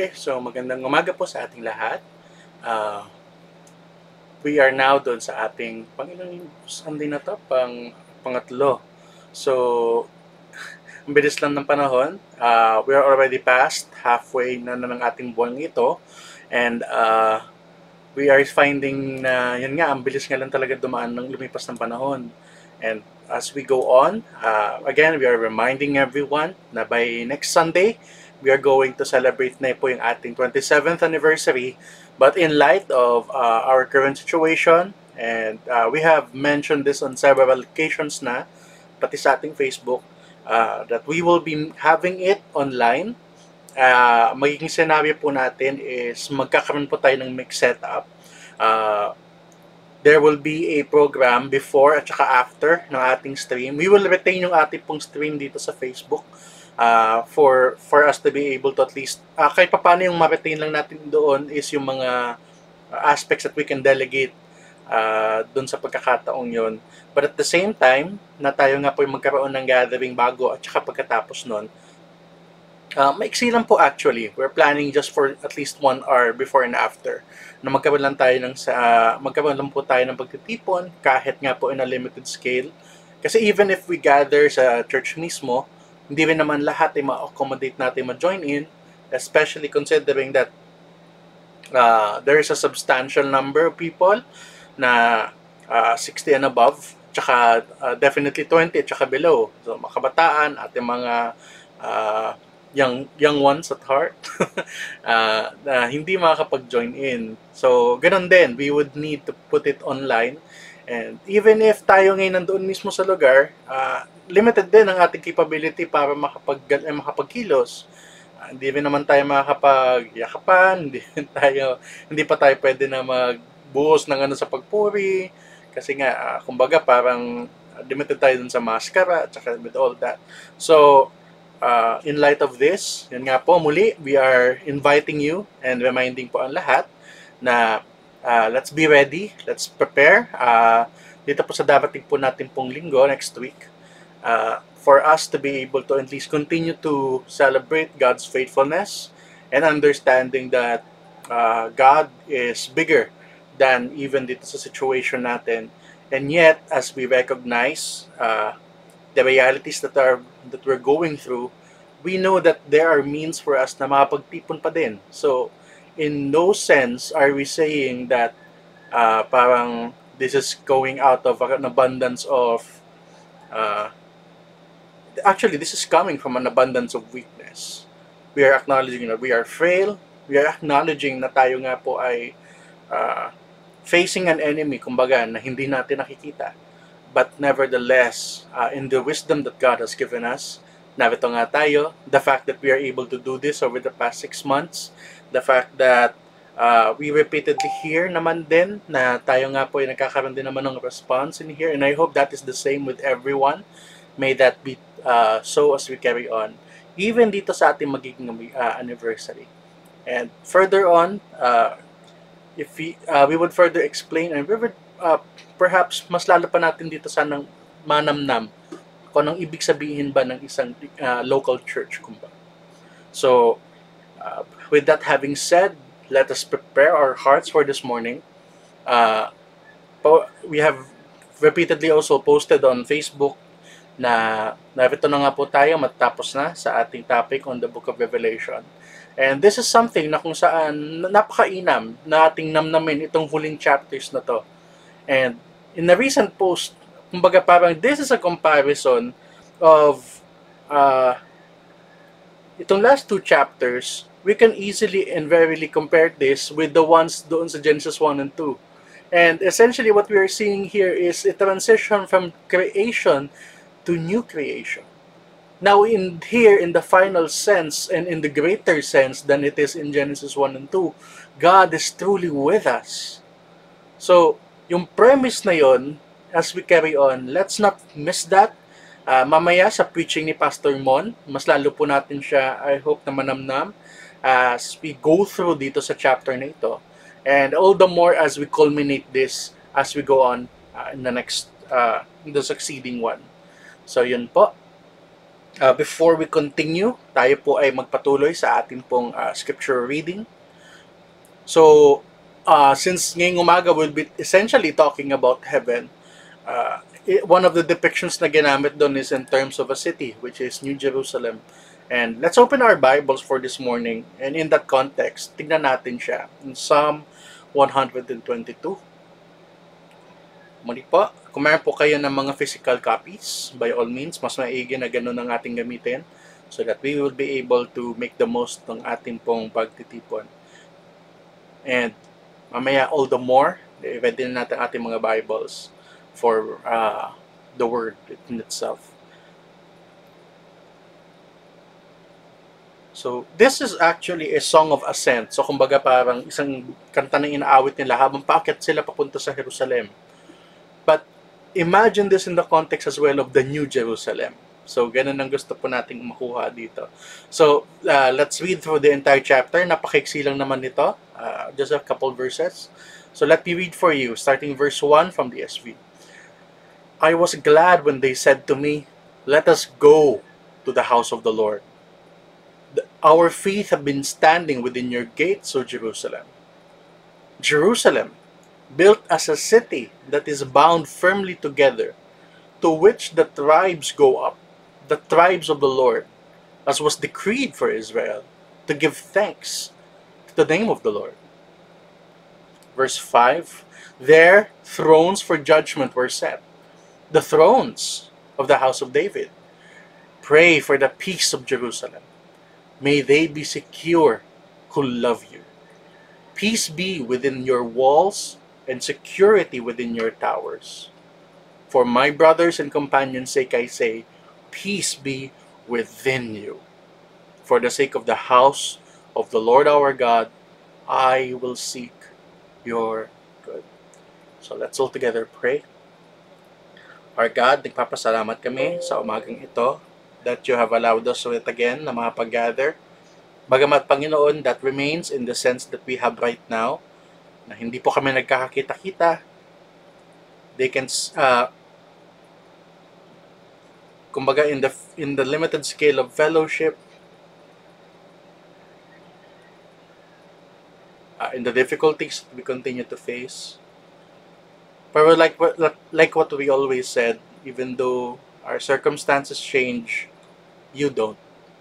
Okay, so magandang umaga po sa ating lahat. Uh, we are now doon sa ating pangilang Sunday na to, pangatlo. So, ang bilis lang ng panahon. We are already past halfway na ng ating buwan ito. And we are finding na yun nga, ang bilis nga lang talaga dumaan ng lumipas ng panahon. And as we go on, again, we are reminding everyone na by next Sunday, we are going to celebrate na po yung ating 27th anniversary. But in light of our current situation, and we have mentioned this on several occasions na, pati sa ating Facebook, that we will be having it online. Magiging scenario po natin is magkakaroon po tayo ng mixed setup. There will be a program before at saka after ng ating stream. We will retain yung ating pong stream dito sa Facebook for us to be able to at least kahit paano yung ma-retain lang natin doon is yung mga aspects that we can delegate doon sa pagkakataong yon. But at the same time, na tayo nga po yung magkaroon ng gathering bago at saka pagkatapos nun, maiksi lang po actually. We're planning just for at least 1 hour before and after na magkaroon lang po tayo ng pagtitipon kahit nga po in a limited scale. Kasi even if we gather sa church mismo, hindi rin naman lahat ay ma-accommodate natin ma-join in, especially considering that there is a substantial number of people na 60 and above, tsaka definitely 20 at tsaka below. So, mga kabataan, ating mga young ones at heart na hindi makakapag-join in. So, ganun din, we would need to put it online. And even if tayo ngayon nandoon mismo sa lugar, limited din ang ating capability para makapagkilos. Hindi rin naman tayo makakapagyakapan, hindi pa tayo pwede na magbuhos ng sa pagpuri. Kasi nga, kumbaga parang limited tayo dun sa maskara, at saka with all that. So, in light of this, yun nga po, muli, we are inviting you and reminding po ang lahat na let's be ready, let's prepare. Dito po sa darating po natin pong linggo, next week, for us to be able to at least continue to celebrate God's faithfulness and understanding that God is bigger than even dito sa situation natin. And yet, as we recognize the realities that we're going through, we know that there are means for us na makapagtipon pa din. So, in no sense are we saying that parang this is going out of an abundance of actually this is coming from an abundance of weakness. We are acknowledging that we are frail. We are acknowledging na tayo nga po ay facing an enemy, kumbaga, na hindi natin nakikita. But nevertheless, in the wisdom that God has given us, narito nga tayo, the fact that we are able to do this over the past 6 months, the fact that we repeatedly hear naman din na tayo nga po ay nagkakaroon din naman ng response in here, and I hope that is the same with everyone. May that be so as we carry on, even dito sa ating magiging anniversary. And further on, if we would further explain, and we would perhaps mas lalo pa natin dito sanang manamnam kung anong ibig sabihin ba ng isang local church, kumbaga. So, with that having said, let us prepare our hearts for this morning. We have repeatedly also posted on Facebook na narito na nga po tayo, matapos na sa ating topic on the Book of Revelation. And this is something na kung saan napakainam na ating namnamin itong huling chapters na to. And in a recent post, kumbaga parang this is a comparison of itong last 2 chapters. We can easily and verily compare this with the ones doon sa Genesis 1 and 2. And essentially what we are seeing here is a transition from creation to new creation. Now in the final sense and in the greater sense than it is in Genesis 1 and 2, God is truly with us. So, yung premise na yon, as we carry on, let's not miss that. Mamaya sa preaching ni Pastor Mon, mas lalo po natin siya, I hope na manamnam, as we go through dito sa chapter na ito. And all the more as we culminate this as we go on in the succeeding one. So, yun po. Before we continue, tayo po ay magpatuloy sa ating pong scripture reading. So, since ngayong umaga we'll be essentially talking about heaven, one of the depictions na ginamit doon is in terms of a city, which is New Jerusalem. And let's open our Bibles for this morning. And in that context, tignan natin siya in Psalm 122. Muli po, kung meron po kayo ng mga physical copies, by all means, mas maigi na ganun ang ating gamitin so that we will be able to make the most ng ating pong pagtitipon. And mamaya, all the more, i-ready na natin ating mga Bibles for the Word in itself. So, this is actually a song of ascent. So, kumbaga parang isang kanta na inaawit nila habang paakyat sila papunta sa Jerusalem. But, imagine this in the context as well of the New Jerusalem. So, ganun ang gusto po nating makuha dito. So, let's read through the entire chapter. Napakaiksi lang naman nito. Just a couple verses. So, let me read for you, starting verse 1 from the ESV. I was glad when they said to me, "Let us go to the house of the Lord. Our feet have been standing within your gates, O Jerusalem. Jerusalem, built as a city that is bound firmly together, to which the tribes go up, the tribes of the Lord, as was decreed for Israel, to give thanks to the name of the Lord." Verse 5, there thrones for judgment were set, the thrones of the house of David. Pray for the peace of Jerusalem. May they be secure who love you. Peace be within your walls and security within your towers. For my brothers and companions' sake I say, peace be within you. For the sake of the house of the Lord our God, I will seek your good. So let's all together pray. Our God, nagpapasalamat kami sa umagang ito that you have allowed us yet again na makapag-gather. Bagamat Panginoon, that remains in the sense that we have right now, na hindi po kami nagkakakita-kita. They can, kumbaga in the limited scale of fellowship, in the difficulties that we continue to face. But like what we always said, even though our circumstances change, you don't.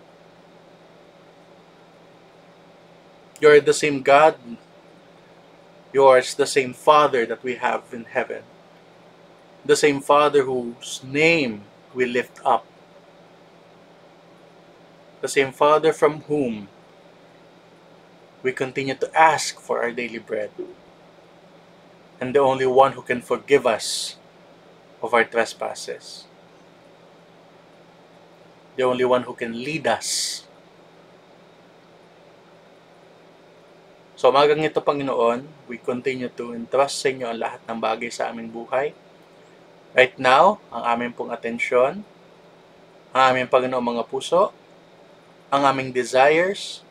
You're the same God. You are the same Father that we have in heaven. The same Father whose name we lift up. The same Father from whom we continue to ask for our daily bread. And the only one who can forgive us of our trespasses. The only one who can lead us. So umagang ito, Panginoon, we continue to entrust sa inyo ang lahat ng bagay sa aming buhay. Right now, ang aming pong atensyon, ang aming Panginoon mga puso, ang aming desires,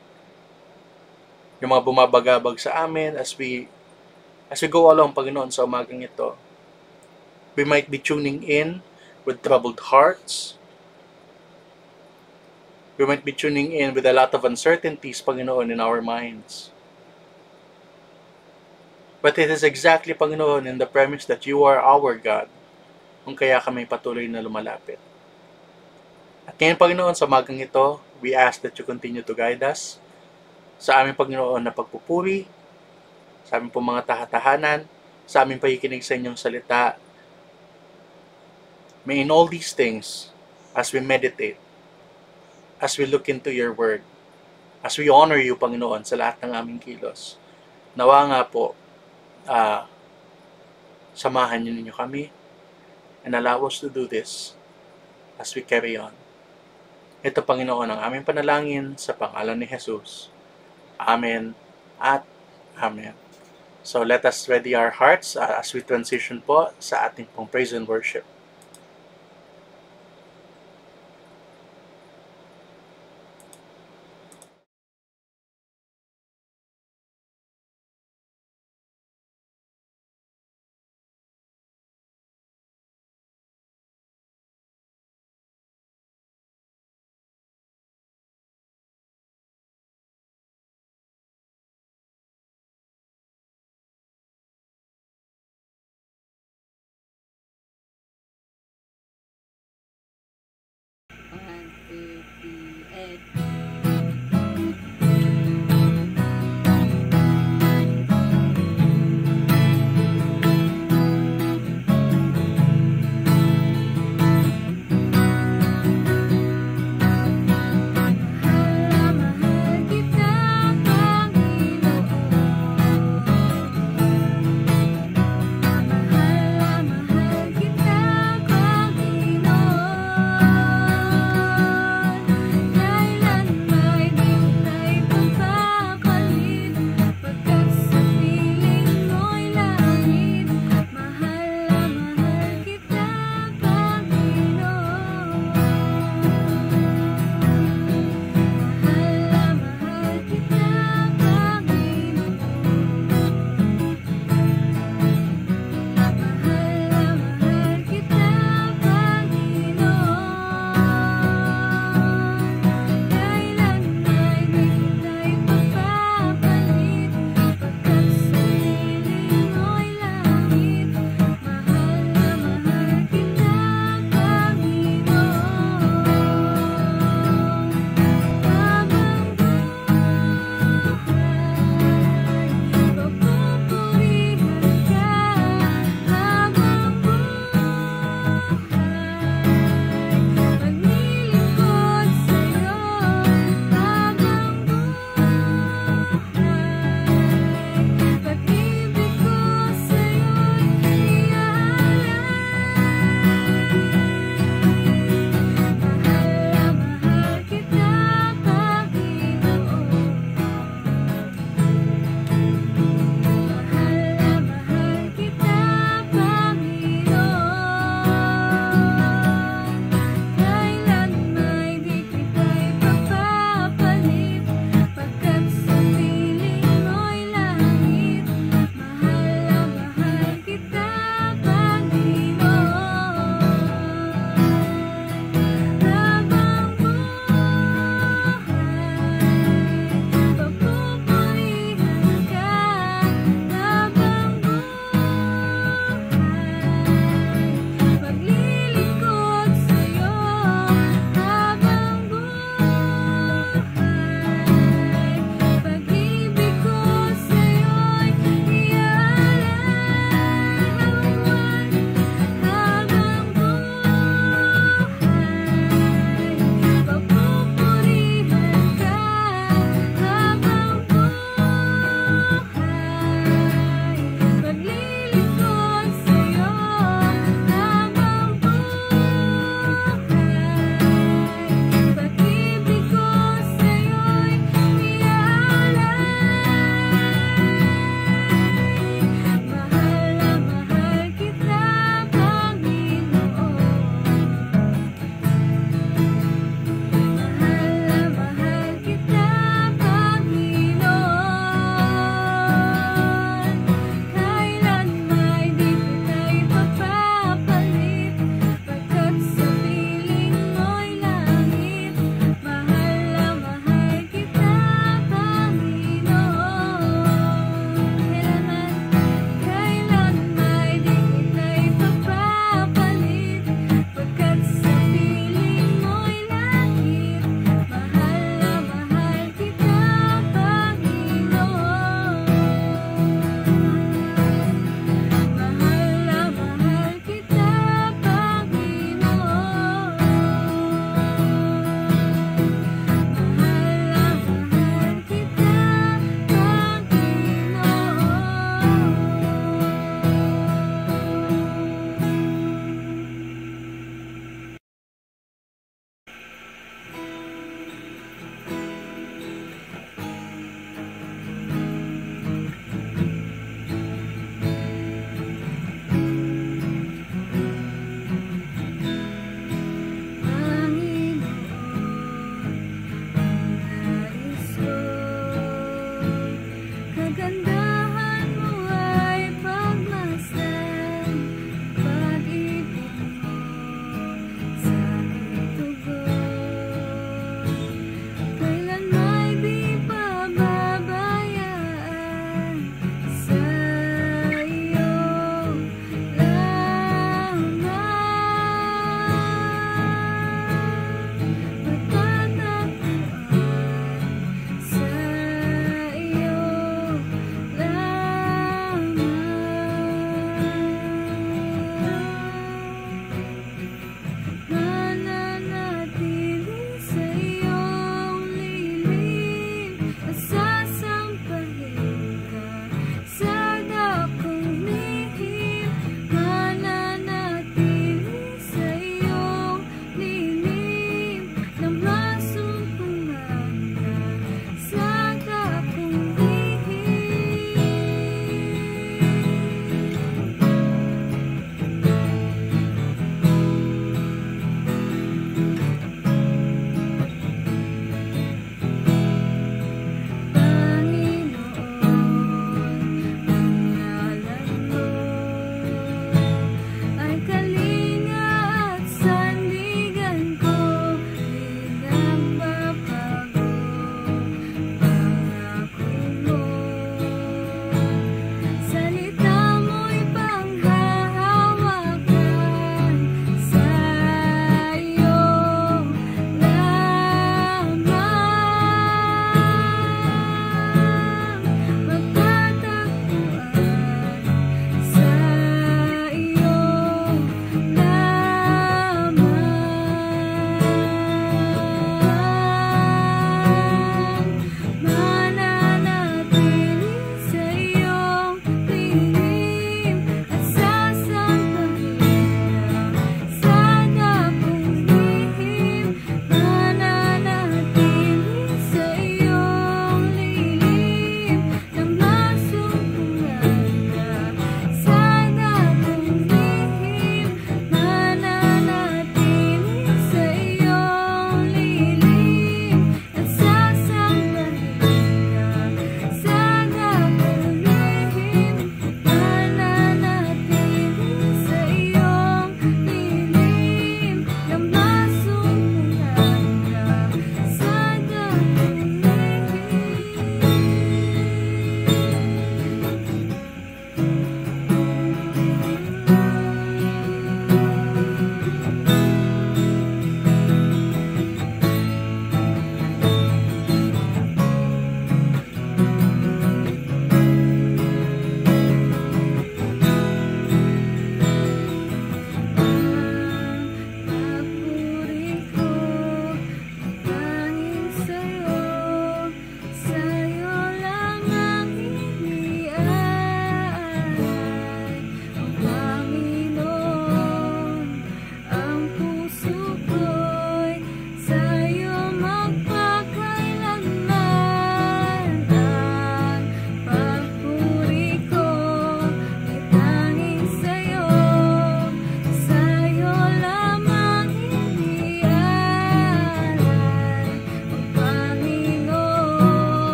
yung mga bumabagabag sa amin as we go along, Panginoon, sa umagang ito. We might be tuning in with troubled hearts. We might be tuning in with a lot of uncertainties, Panginoon, in our minds. But it is exactly, Panginoon, in the premise that you are our God, kung kaya kami patuloy na lumalapit. At ngayon, Panginoon, sa umagang ito, we ask that you continue to guide us sa aming, Panginoon, na pagpupuri, sa aming pong mga tahatahanan, sa aming pakikinig sa inyong salita. May in all these things, as we meditate, as we look into your word, as we honor you, Panginoon, sa lahat ng aming kilos, nawa nga po, samahan niyo ninyo kami and allow us to do this as we carry on. Ito, Panginoon, ang aming panalangin sa pangalan ni Jesus. Amen at Amen. So let us ready our hearts as we transition po sa ating pong praise and worship.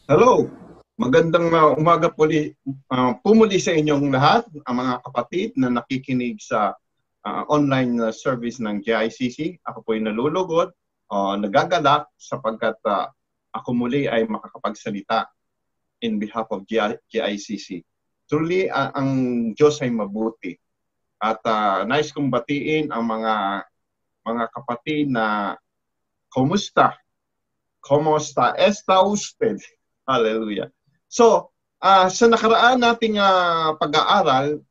Hello, magandang umaga pumuli sa inyong lahat, ang mga kapatid na nakikinig sa online service ng GICC. Ako po ay nalulugod, nagagalak sapagkat ako muli ay makakapagsalita in behalf of GICC. Truly, ang Diyos ay mabuti. At nais kong batiin ang mga kapatid na kumusta? Kumusta? Está usted? Hallelujah. So, sa nakaraan nating pag-aaral,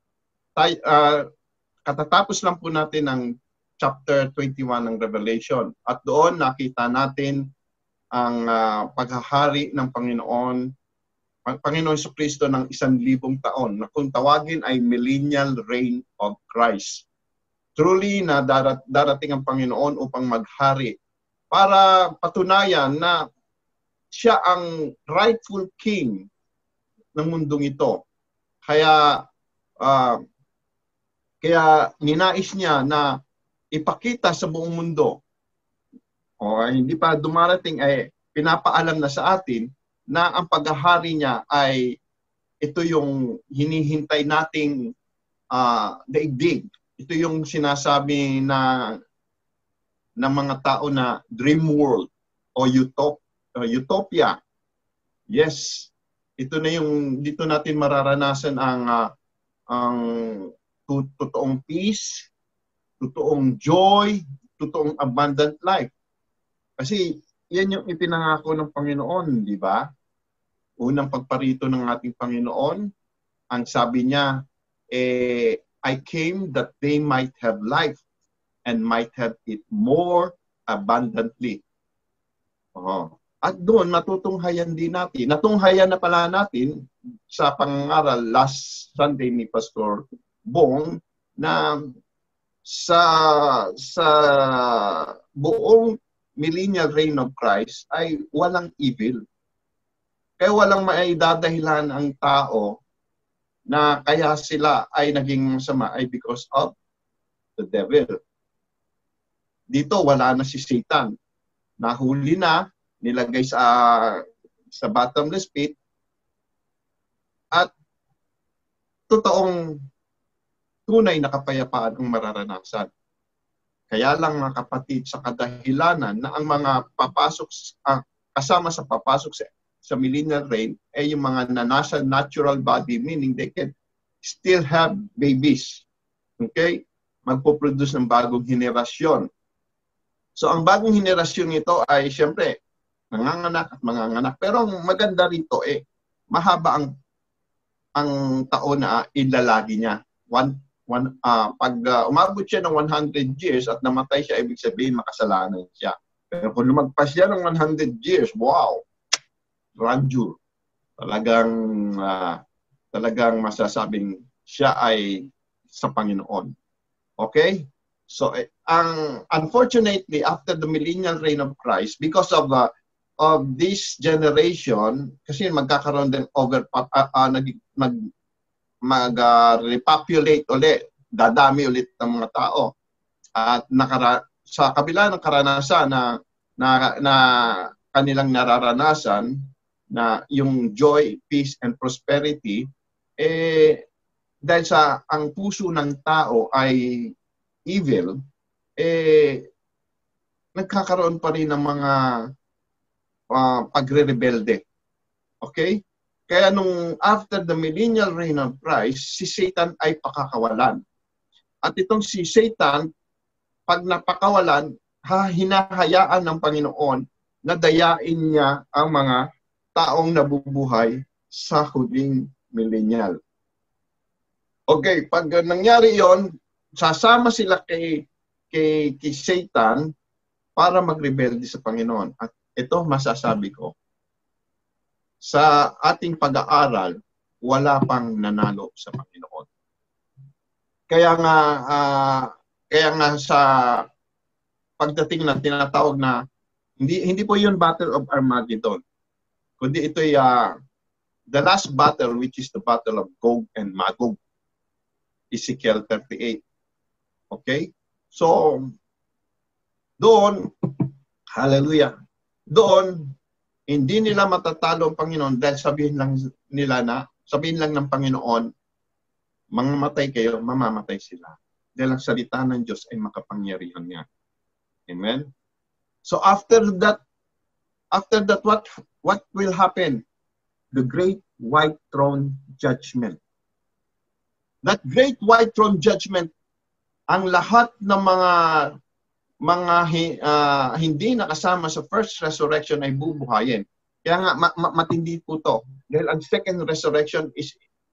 katatapos lang po natin ng chapter 21 ng Revelation. At doon nakita natin ang paghahari ng Panginoon Jesucristo ng 1,000 taon na kung tawagin ay millennial reign of Christ. Truly na darating ang Panginoon upang maghari para patunayan na siya ang rightful king ng mundong ito. Kaya ninais niya na ipakita sa buong mundo, hindi pa dumarating ay pinapaalam na sa atin na ang paghahari niya ay ito yung hinihintay nating daigdig. Ito yung sinasabi ng mga tao na dream world o utopia. Yes, ito na yung dito natin mararanasan ang totoong peace, totoong joy, totoong abundant life. Kasi yan yung ipinangako ng Panginoon, di ba? Unang pagparito ng ating Panginoon, ang sabi niya, I came that they might have life and might have it more abundantly. At doon, matutunghayan din natin. Natunghayan na pala natin sa pangaral last Sunday ni Pastor Bong na sa buong millennial reign of Christ ay walang evil. Kaya walang maidadahilan ang tao na kaya sila ay naging masama ay because of the devil. Dito wala na si Satan. Nahuli na, nilagay sa bottomless pit, at totoong tunay na kapayapaan ang mararanasan. Kaya lang mga kapatid, sa kadahilanan na ang mga papasok, kasama sa papasok sa millennial reign ay yung mga nasa natural body, meaning they can still have babies. Okay? Magpo-produce ng bagong henerasyon. So ang bagong henerasyon ito ay siyempre nanganganak at manganganak. Pero ang maganda rito mahaba ang taon na ilalagi niya. Pag umabot siya ng 100 years at namatay siya, ibig sabihin makasalanan siya. Pero kung lumagpas siya ng 100 years, wow! Grandeur. Talagang masasabing siya ay sa Panginoon. Okay? So, unfortunately, after the millennial reign of Christ, because of this generation, kasi magkakaroon din mag-repopulate ulit, dadami ulit ng mga tao. At sa kabila ng karanasan na kanilang nararanasan, na yung joy, peace, and prosperity, dahil sa ang puso ng tao ay evil, nagkakaroon pa rin ng mga pagre-rebelde. Okay? Kaya nung after the millennial reign of Christ, si Satan ay pakakawalan. At itong si Satan, pag napakawalan, hinahayaan ng Panginoon na dayain niya ang mga taong nabubuhay sa huling millennial. Okay, pag nangyari yon, sasama sila kay Satan para magrebelde sa Panginoon. At ito masasabi ko, sa ating pag-aaral, wala pang nanalo sa Panginoon. Kaya nga sa pagdating na tinatawag na hindi po 'yun Battle of Armageddon, kundi ito ay the last battle, which is the battle of Gog and Magog. Ezekiel 38. Okay? So doon, hallelujah. Doon Hindi nila matatalo ang Panginoon dahil sabihin lang ng Panginoon, mamamatay kayo, mamamatay sila. Dahil ang salita ng Diyos ay makapangyarihan niya. Amen? So after that, what will happen? The great white throne judgment. That great white throne judgment, ang lahat ng mga hindi nakasama sa first resurrection ay bubuhayin. Kaya nga matindi po to. Dahil ang second resurrection is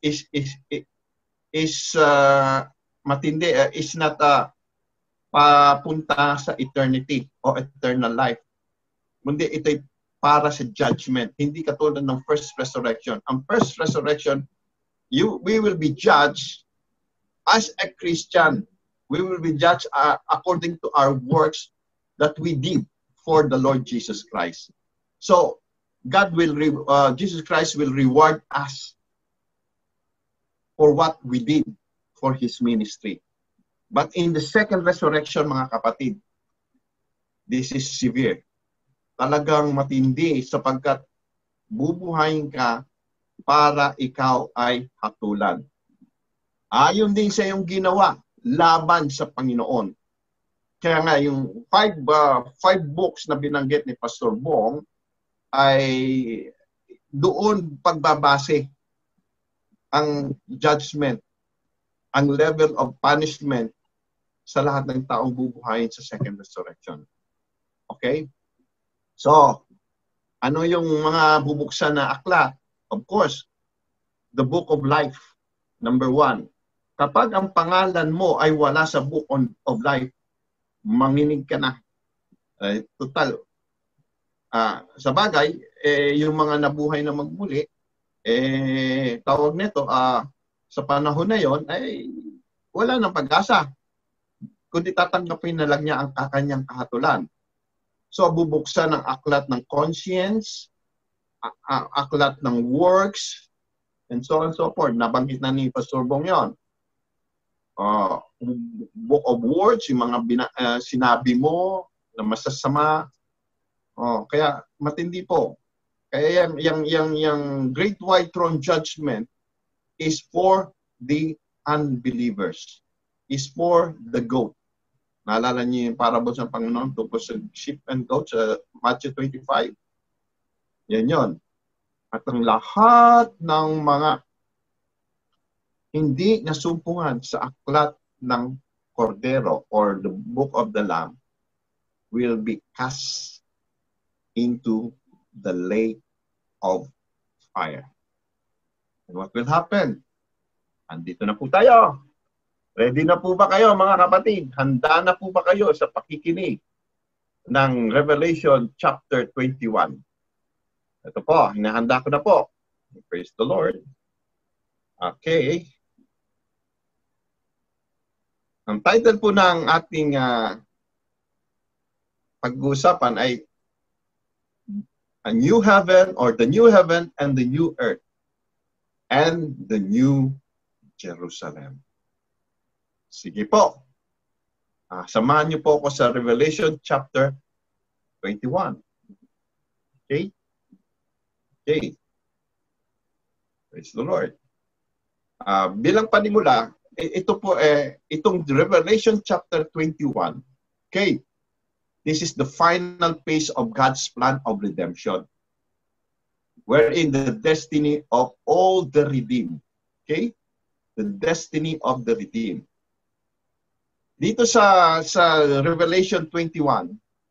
matindi, is not papunta sa eternity o eternal life. Kundi ito'y para sa judgment. Hindi katulad ng first resurrection. Ang first resurrection, we will be judged as a Christian. We will be judged according to our works that we did for the Lord Jesus Christ. So, Jesus Christ will reward us for what we did for His ministry. But in the second resurrection, mga kapatid, this is severe. Talagang matindi sapagkat bubuhayin ka para ikaw ay hatulan. Ayon din sa iyong ginawa laban sa Panginoon. Kaya nga yung five books na binanggit ni Pastor Bong ay doon pagbabase ang judgment, ang level of punishment sa lahat ng taong bubuhayin sa second resurrection. Okay? So, ano yung mga bubuksan na aklat? Of course, the book of life, number 1. Kapag ang pangalan mo ay wala sa book of life, manginig ka na. Total. Sa bagay, yung mga nabuhay na magmuli, tawag nito, sa panahon na yon ay wala nang pag-asa. Kundi tatanggapin na lang niya ang kanyang kahatulan. So, bubuksan ng aklat ng conscience, aklat ng works, and so on and so forth. Nabanggit na ni Pastor Bong yun. Book of words, yung mga sinabi mo na masasama. Kaya matindi po. Kaya yung Great White Throne Judgment is for the unbelievers. Is for the goat. Naalala niyo yung parable sa Panginoon tungkol sa sheep and goats sa Matthew 25? Yan yun. At ang lahat ng mga hindi nasumpungan sa aklat ng Kordero or the Book of the Lamb will be cast into the lake of fire. And what will happen? Andito na po tayo. Ready na po ba kayo mga kapatid? Handa na po ba kayo sa pakikinig ng Revelation chapter 21? Ito po, hinahanda ko na po. Praise the Lord. Okay. Ang title po ng ating pag-uusapan ay A New Heaven or The New Heaven and the New Earth and the New Jerusalem. Sige po. Samahan niyo po ako sa Revelation chapter 21. Okay? Okay. Praise the Lord. Bilang panimula, ito po itong Revelation chapter 21. Okay. This is the final phase of God's plan of redemption. Wherein the destiny of all the redeemed. Okay? The destiny of the redeemed. Dito sa Revelation 21,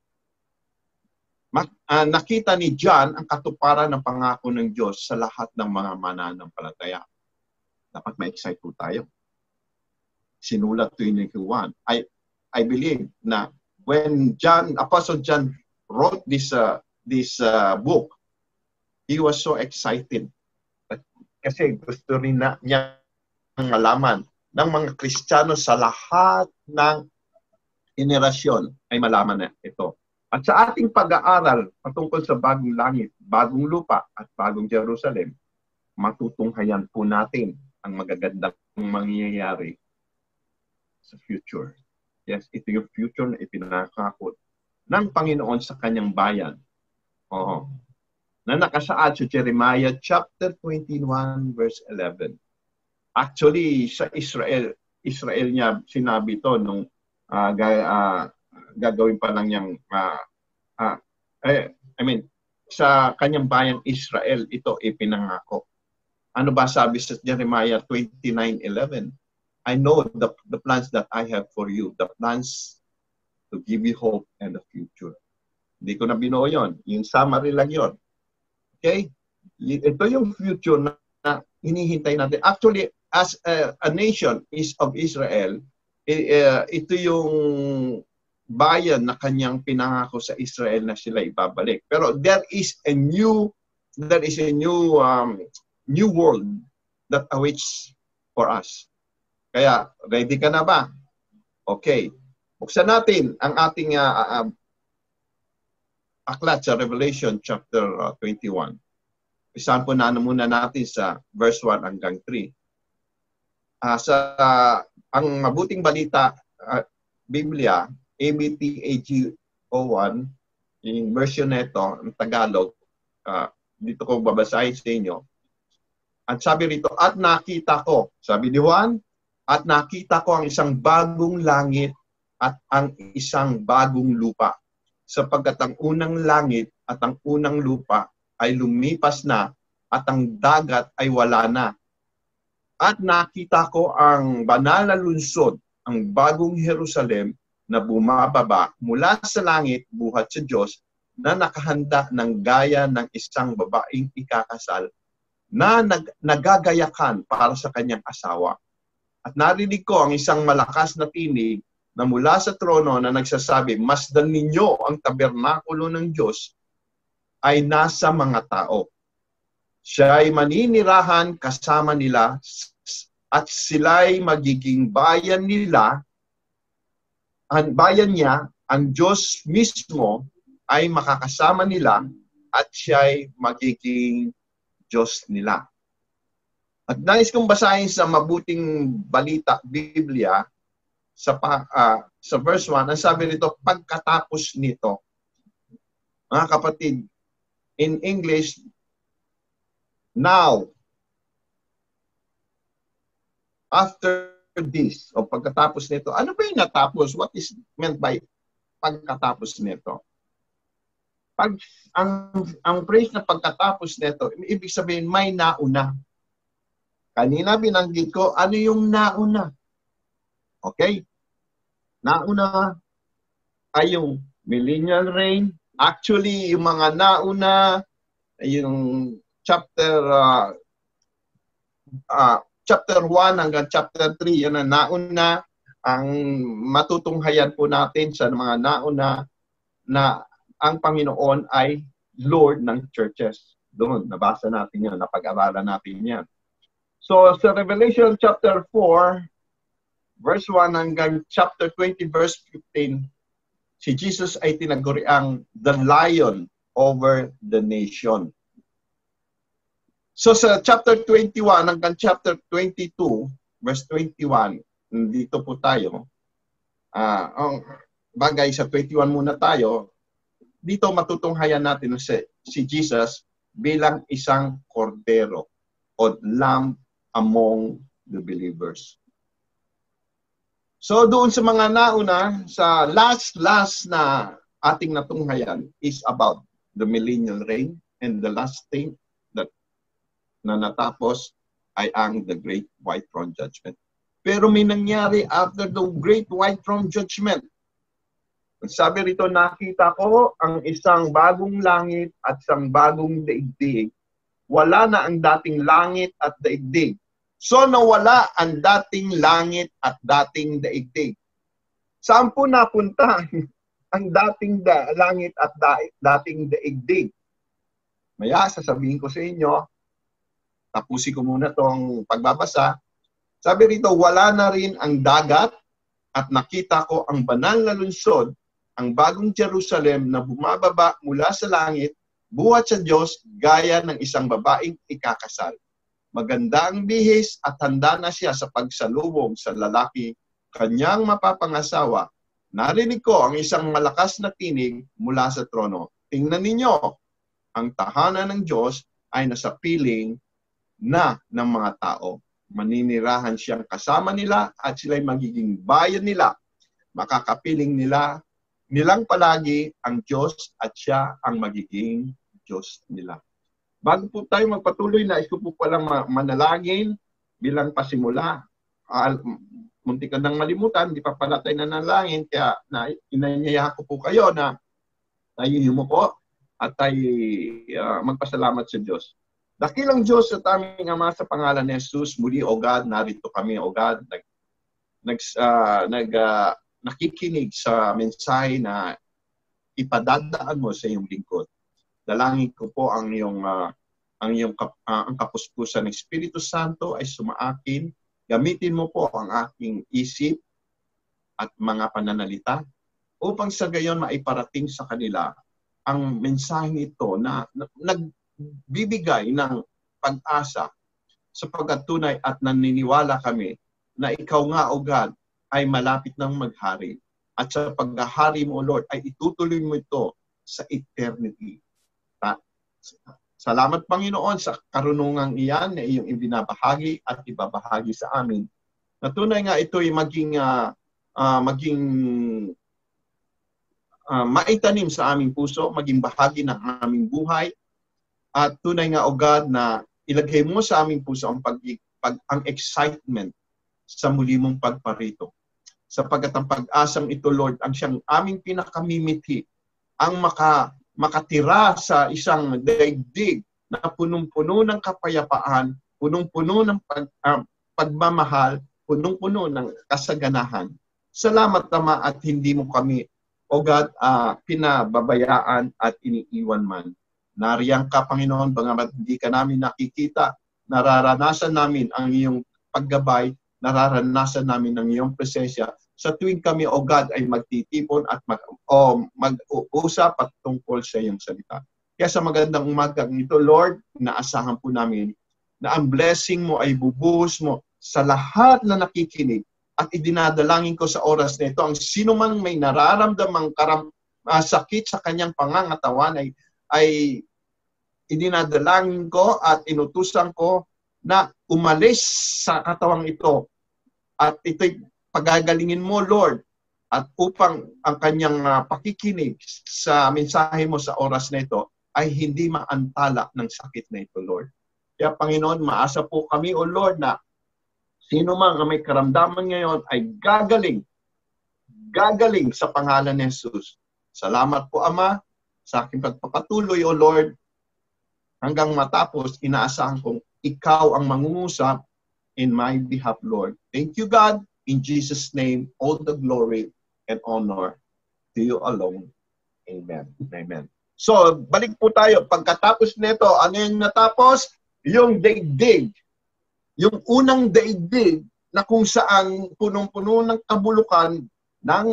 nakita ni John ang katuparan ng pangako ng Diyos sa lahat ng mga mananampalataya. Dapat ma-excite po tayo. Sinulat to in Juan. I believe na when Apostle John wrote this book, he was so excited. Kasi gusto rin niya malaman ng mga Kristiyano sa lahat ng henerasyon ay malaman na ito. At sa ating pag-aaral patungkol sa bagong langit, bagong lupa at bagong Jerusalem, matutunghayan po natin ang magagandang mangyayari sa future. Yes, ito yung future na ipinakakot ng Panginoon sa kanyang bayan. na nakasaad sa Jeremiah chapter 21 verse 11. Actually, sa Israel niya sinabi to nung gagawin pa lang niyang sa kanyang bayang Israel ito ipinangako. Ano ba sabi sa Jeremiah 29:11? I know the plans that I have for you, the plans to give you hope and a future. Hindi ko na binuo yun. Yung summary lang yun. Okay? Ito yung future na hinihintay natin. Actually, as a nation of Israel, ito yung bayan na kanyang pinangako sa Israel na sila ibabalik. Pero there is a new world that awaits for us. Kaya, ready ka na ba? Okay. Buksan natin ang ating aklat sa Revelation chapter 21. Isahan po na muna natin sa verse 1 hanggang 3. Ang mabuting balita, Biblia, ABTAG 01, yung version nito, ang Tagalog, dito ko babasahin sa inyo. At sabi rito, at nakita ko, sabi ni Juan, at nakita ko ang isang bagong langit at ang isang bagong lupa. Sapagkat ang unang langit at ang unang lupa ay lumipas na at ang dagat ay wala na. At nakita ko ang banal na lungsod, ang bagong Jerusalem na bumababa mula sa langit buhat sa Diyos na nakahanda ng gaya ng isang babaeng ikakasal na nagagayakan para sa kanyang asawa. At narinig ko ang isang malakas na tinig na mula sa trono na nagsasabi, masdan ninyo ang tabernakulo ng Diyos ay nasa mga tao. Siya ay maninirahan kasama nila at sila'y magiging bayan nila. Ang bayan niya, ang Diyos mismo ay makakasama nila at siya'y magiging Diyos nila. At nais kong basahin sa mabuting balita, Biblia, sa verse 1, ang sabi nito, pagkatapos nito. Mga kapatid, in English, now, after this, o pagkatapos nito, ano ba yung natapos? What is meant by pagkatapos nito? Ang phrase na pagkatapos nito, ibig sabihin may nauna. Kanina binanggit ko, ano yung nauna? Okay? Nauna ay yung millennial reign. Actually, yung mga nauna, yung chapter 1 hanggang chapter 3, yan ang nauna. Ang matutunghayan po natin sa mga nauna na ang Panginoon ay Lord ng churches. Doon, nabasa natin yan, napag-aralan natin yan. So, sa Revelation chapter 4, verse 1 hanggang chapter 20, verse 15, si Jesus ay tinaguriang the lion over the nation. So sa chapter 21 hanggang chapter 22, verse 21, dito po tayo. Bagay sa 21 muna tayo. Dito matutunghayan natin si Jesus bilang isang kordero o lamb among the believers. So doon sa mga nauna, sa last na ating natunghayan is about the millennial reign, and the last thing na natapos ay ang the Great White Throne Judgment. Pero may nangyari after the Great White Throne Judgment. Sabi rito, nakita ko ang isang bagong langit at isang bagong daigdig. Wala na ang dating langit at daigdig. So nawala ang dating langit at dating daigdig. Saan po napunta ang dating langit at dating daigdig? Maya, sasabihin ko sa inyo, tapusin ko muna itong pagbabasa. Sabi rito, wala na rin ang dagat at nakita ko ang banal na lungsod, ang bagong Jerusalem na bumababa mula sa langit, buhat sa Diyos, gaya ng isang babaeng ikakasal. Maganda ang bihis at handa na siya sa pagsalubong sa lalaki, kanyang mapapangasawa. Narinig ko ang isang malakas na tinig mula sa trono. Tingnan ninyo, Ang tahanan ng Diyos ay nasa piling na ng mga tao. Maninirahan siyang kasama nila at sila'y magiging bayan nila. Makakapiling nilang palagi ang Diyos at siya ang magiging Diyos nila. Bago po tayo magpatuloy, nais ko po palang manalangin bilang pasimula. Muntik ka nang malimutan, di pa pala tayo nanalangin, kaya inanyaya ko po kayo na tayo yumuko at tayo magpasalamat sa Diyos. Dakilang Diyos at aming Ama, sa pangalan ni Jesus, muli, O God, narito kami, O God, nakikinig sa mensahe na ipadadaan mo sa iyong lingkod. Dalangin ko po ang kapuspusan ng Espiritu Santo ay sumaakin. Gamitin mo po ang aking isip at mga pananalita upang sa gayon maiparating sa kanila ang mensaheng ito na nagbibigay ng pag-asa, sapagkat tunay at naniniwala kami na ikaw nga, O God, ay malapit ng maghari. At sa paghahari mo, O Lord, ay itutuloy mo ito sa eternity. Salamat, Panginoon, sa karunungang iyan na iyong ibinabahagi at ibabahagi sa amin. Na tunay nga ito ay maging maitanim sa aming puso, maging bahagi ng aming buhay. At tunay nga, O God, na ilagay mo sa aming puso ang excitement sa muli mong pagparito. Sapagkat ang pag-asang ito, Lord, ang siyang aming pinakamimithi, ang makatira sa isang daigdig na punong-puno ng kapayapaan, punong-puno ng pagmamahal, punong-puno ng kasaganahan. Salamat, Ama, at hindi mo kami, O God, pinababayaan at iniiwan man. Nariyan ka, Panginoon, bagamat hindi ka namin nakikita, nararanasan namin ang iyong paggabay, nararanasan namin ang iyong presensya sa tuwing kami, O God, ay magtitipon at mag-uusap at tungkol sa iyong salita. Kaya sa magandang umagang ito, Lord, inaasahan po namin na ang blessing mo ay bubuhos mo sa lahat na nakikinig. At idinadalangin ko sa oras na ito, ang sino man may nararamdamang sakit sa kanyang pangangatawan ay idinadalangin ko at inutusan ko na umalis sa katawang ito. At ito'y pagagalingin mo, Lord, at upang ang kanyang pakikinig sa mensahe mo sa oras na ito ay hindi maantala ng sakit na ito, Lord. Kaya, Panginoon, maasa po kami, O Lord, na sino man ang may karamdaman ngayon ay gagaling sa pangalan ni Jesus. Salamat po, Ama, sa aking pagpapatuloy, O Lord, hanggang matapos, inaasahan kong ikaw ang mangungusap in my behalf, Lord. Thank you, God. In Jesus' name, all the glory and honor to you alone. Amen. Amen. So, balik po tayo. Pagkatapos nito, ano yung natapos? Yung daigdig. Yung unang daigdig na kung saan punong-puno ng kabulukan, ng,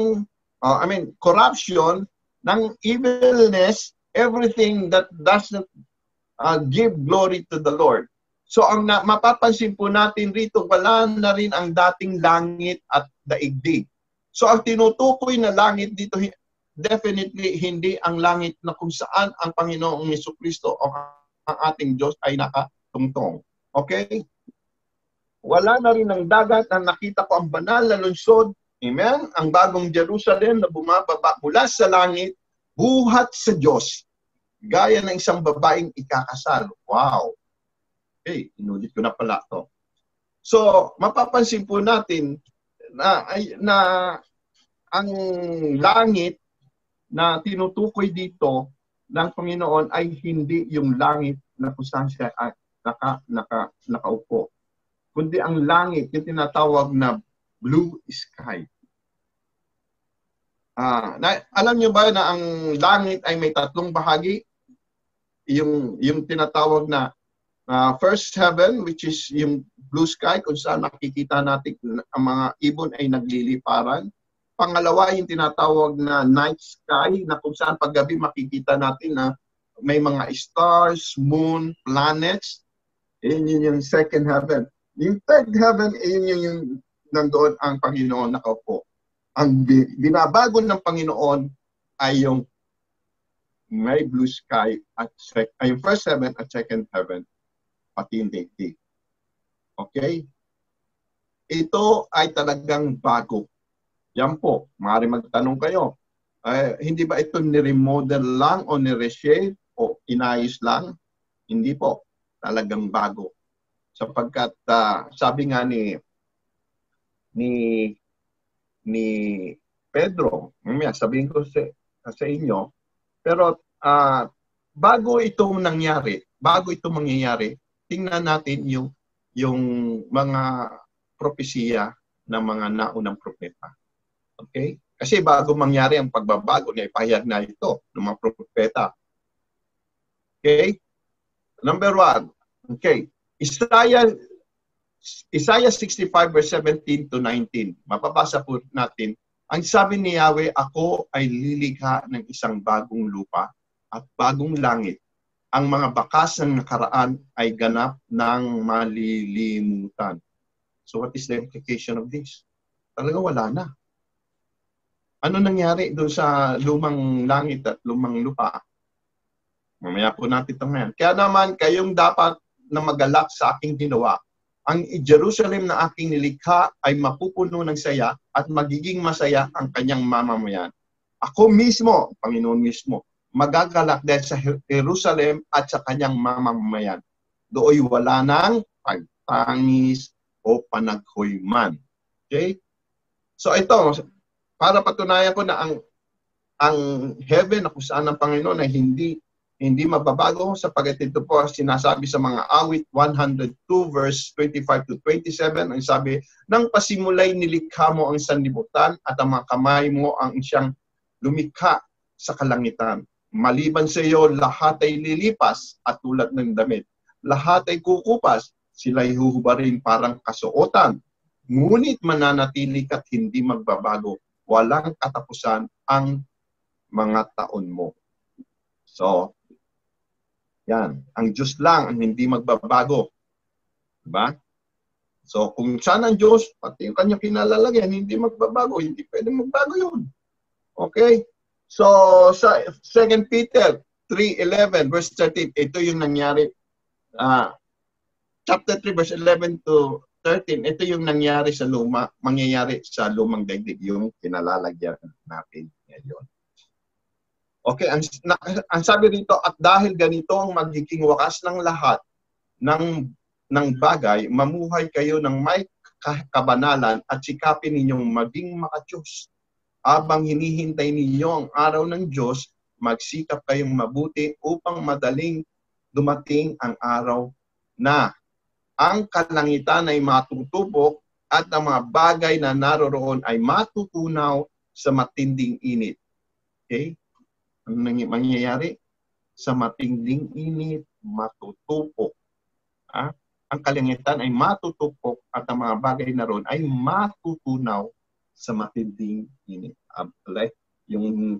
corruption, ng evilness, everything that doesn't give glory to the Lord. So ang mapapansin po natin rito, wala na rin ang dating langit at daigdig. So ang tinutukoy na langit dito, definitely hindi ang langit na kung saan ang Panginoong Jesucristo o ang ating Diyos ay nakatungtong. Okay? Wala na rin ang dagat na nakita ko ang banal na lungsod. Amen? Ang bagong Jerusalem na bumababa mula sa langit, buhat sa Diyos. Gaya ng isang babaeng ikakasal. Wow! Okay, inulit ko na pala ito. So, mapapansin po natin na ang langit na tinutukoy dito ng Panginoon ay hindi yung langit na kung saan siya nakaupo. Kundi ang langit, yung tinatawag na blue sky. Alam niyo ba na ang langit ay may tatlong bahagi? Yung tinatawag na first heaven, which is yung blue sky, kung saan makikita natin ang mga ibon ay nagliliparan. Pangalawa, yung tinatawag na night sky, na kung saan paggabi makikita natin na may mga stars, moon, planets. Yun yung second heaven. Yung third heaven, yun yung nandoon ang Panginoon nakaupo. Ang binabago ng Panginoon ay yung may blue sky at yung first heaven at second heaven, pati yung daigdig. Okay? Ito ay talagang bago. Yan po, maaari magtanong kayo, hindi ba ito ni-remodel lang o ni-reshape o inayos lang? Hindi po, talagang bago. Sapagkat sabi nga ni Pedro, mamaya sabihin ko sa inyo, pero bago ito mangyayari, tingnan natin yung mga propesiya ng mga naunang propeta. Okay? Kasi bago mangyari ang pagbabago, naipahayag na ito ng mga propeta. Okay? Number 1. Okay. Isaiah 65 verse 17 to 19. Mapapasa po natin. Ang sabi ni Yahweh, ako ay lilikha ng isang bagong lupa at bagong langit. Ang mga bakas ng nakaraan ay ganap ng malilimutan. So what is the implication of this? Talaga wala na. Ano nangyari doon sa lumang langit at lumang lupa? Mamaya po natin ito ngayon. Kaya naman, kayong dapat na magalak sa aking ginawa. Ang Jerusalem na aking nilikha ay mapupuno ng saya at magiging masaya ang kanyang mamamayan. Ako mismo, Panginoon mismo, magagalak dahil sa Jerusalem at sa kanyang mamamayan. Dooy wala ng pagtangis o panaghoyman. Okay? So ito, para patunayan ko na ang heaven na kung saan ang Panginoon ay hindi mababago, sapagkat ito po sinasabi sa mga awit 102 verse 25 to 27. Ang sabi, nang pasimulay nilikha mo ang sanlibutan at ang mga kamay mo ang siyang lumikha sa kalangitan. Maliban sa iyo, lahat ay lilipas at tulad ng damit. Lahat ay kukupas, sila'y huhubarin parang kasuotan. Ngunit mananatili ka't hindi magbabago. Walang katapusan ang mga taon mo. So, yan. Ang Diyos lang ang hindi magbabago. Diba? So, kung saan ang Diyos, pati yung kanyang kinalalagyan, hindi magbabago. Hindi pwede magbago yun. Okay? So, sa 2 Peter 3:11, verse 13, ito yung nangyari. Chapter 3, verse 11 to 13, ito yung mangyayari sa lumang daigdig, yung kinalalagyan natin ngayon. Okay, ang sabi rito, at dahil ganito ang magiging wakas ng lahat ng bagay, mamuhay kayo ng may kabanalan at sikapin ninyong maging makatiyos. Habang hinihintay ninyo ang araw ng Diyos, magsikap kayong mabuti upang madaling dumating ang araw na ang kalangitan ay matutubok at ang mga bagay na naroroon ay matutunaw sa matinding init. Okay? Ano mangyayari? Sa matinding init, matutupok. Ang kalangitan ay matutupok at ang mga bagay na roon ay matutunaw sa matinding init. Like yung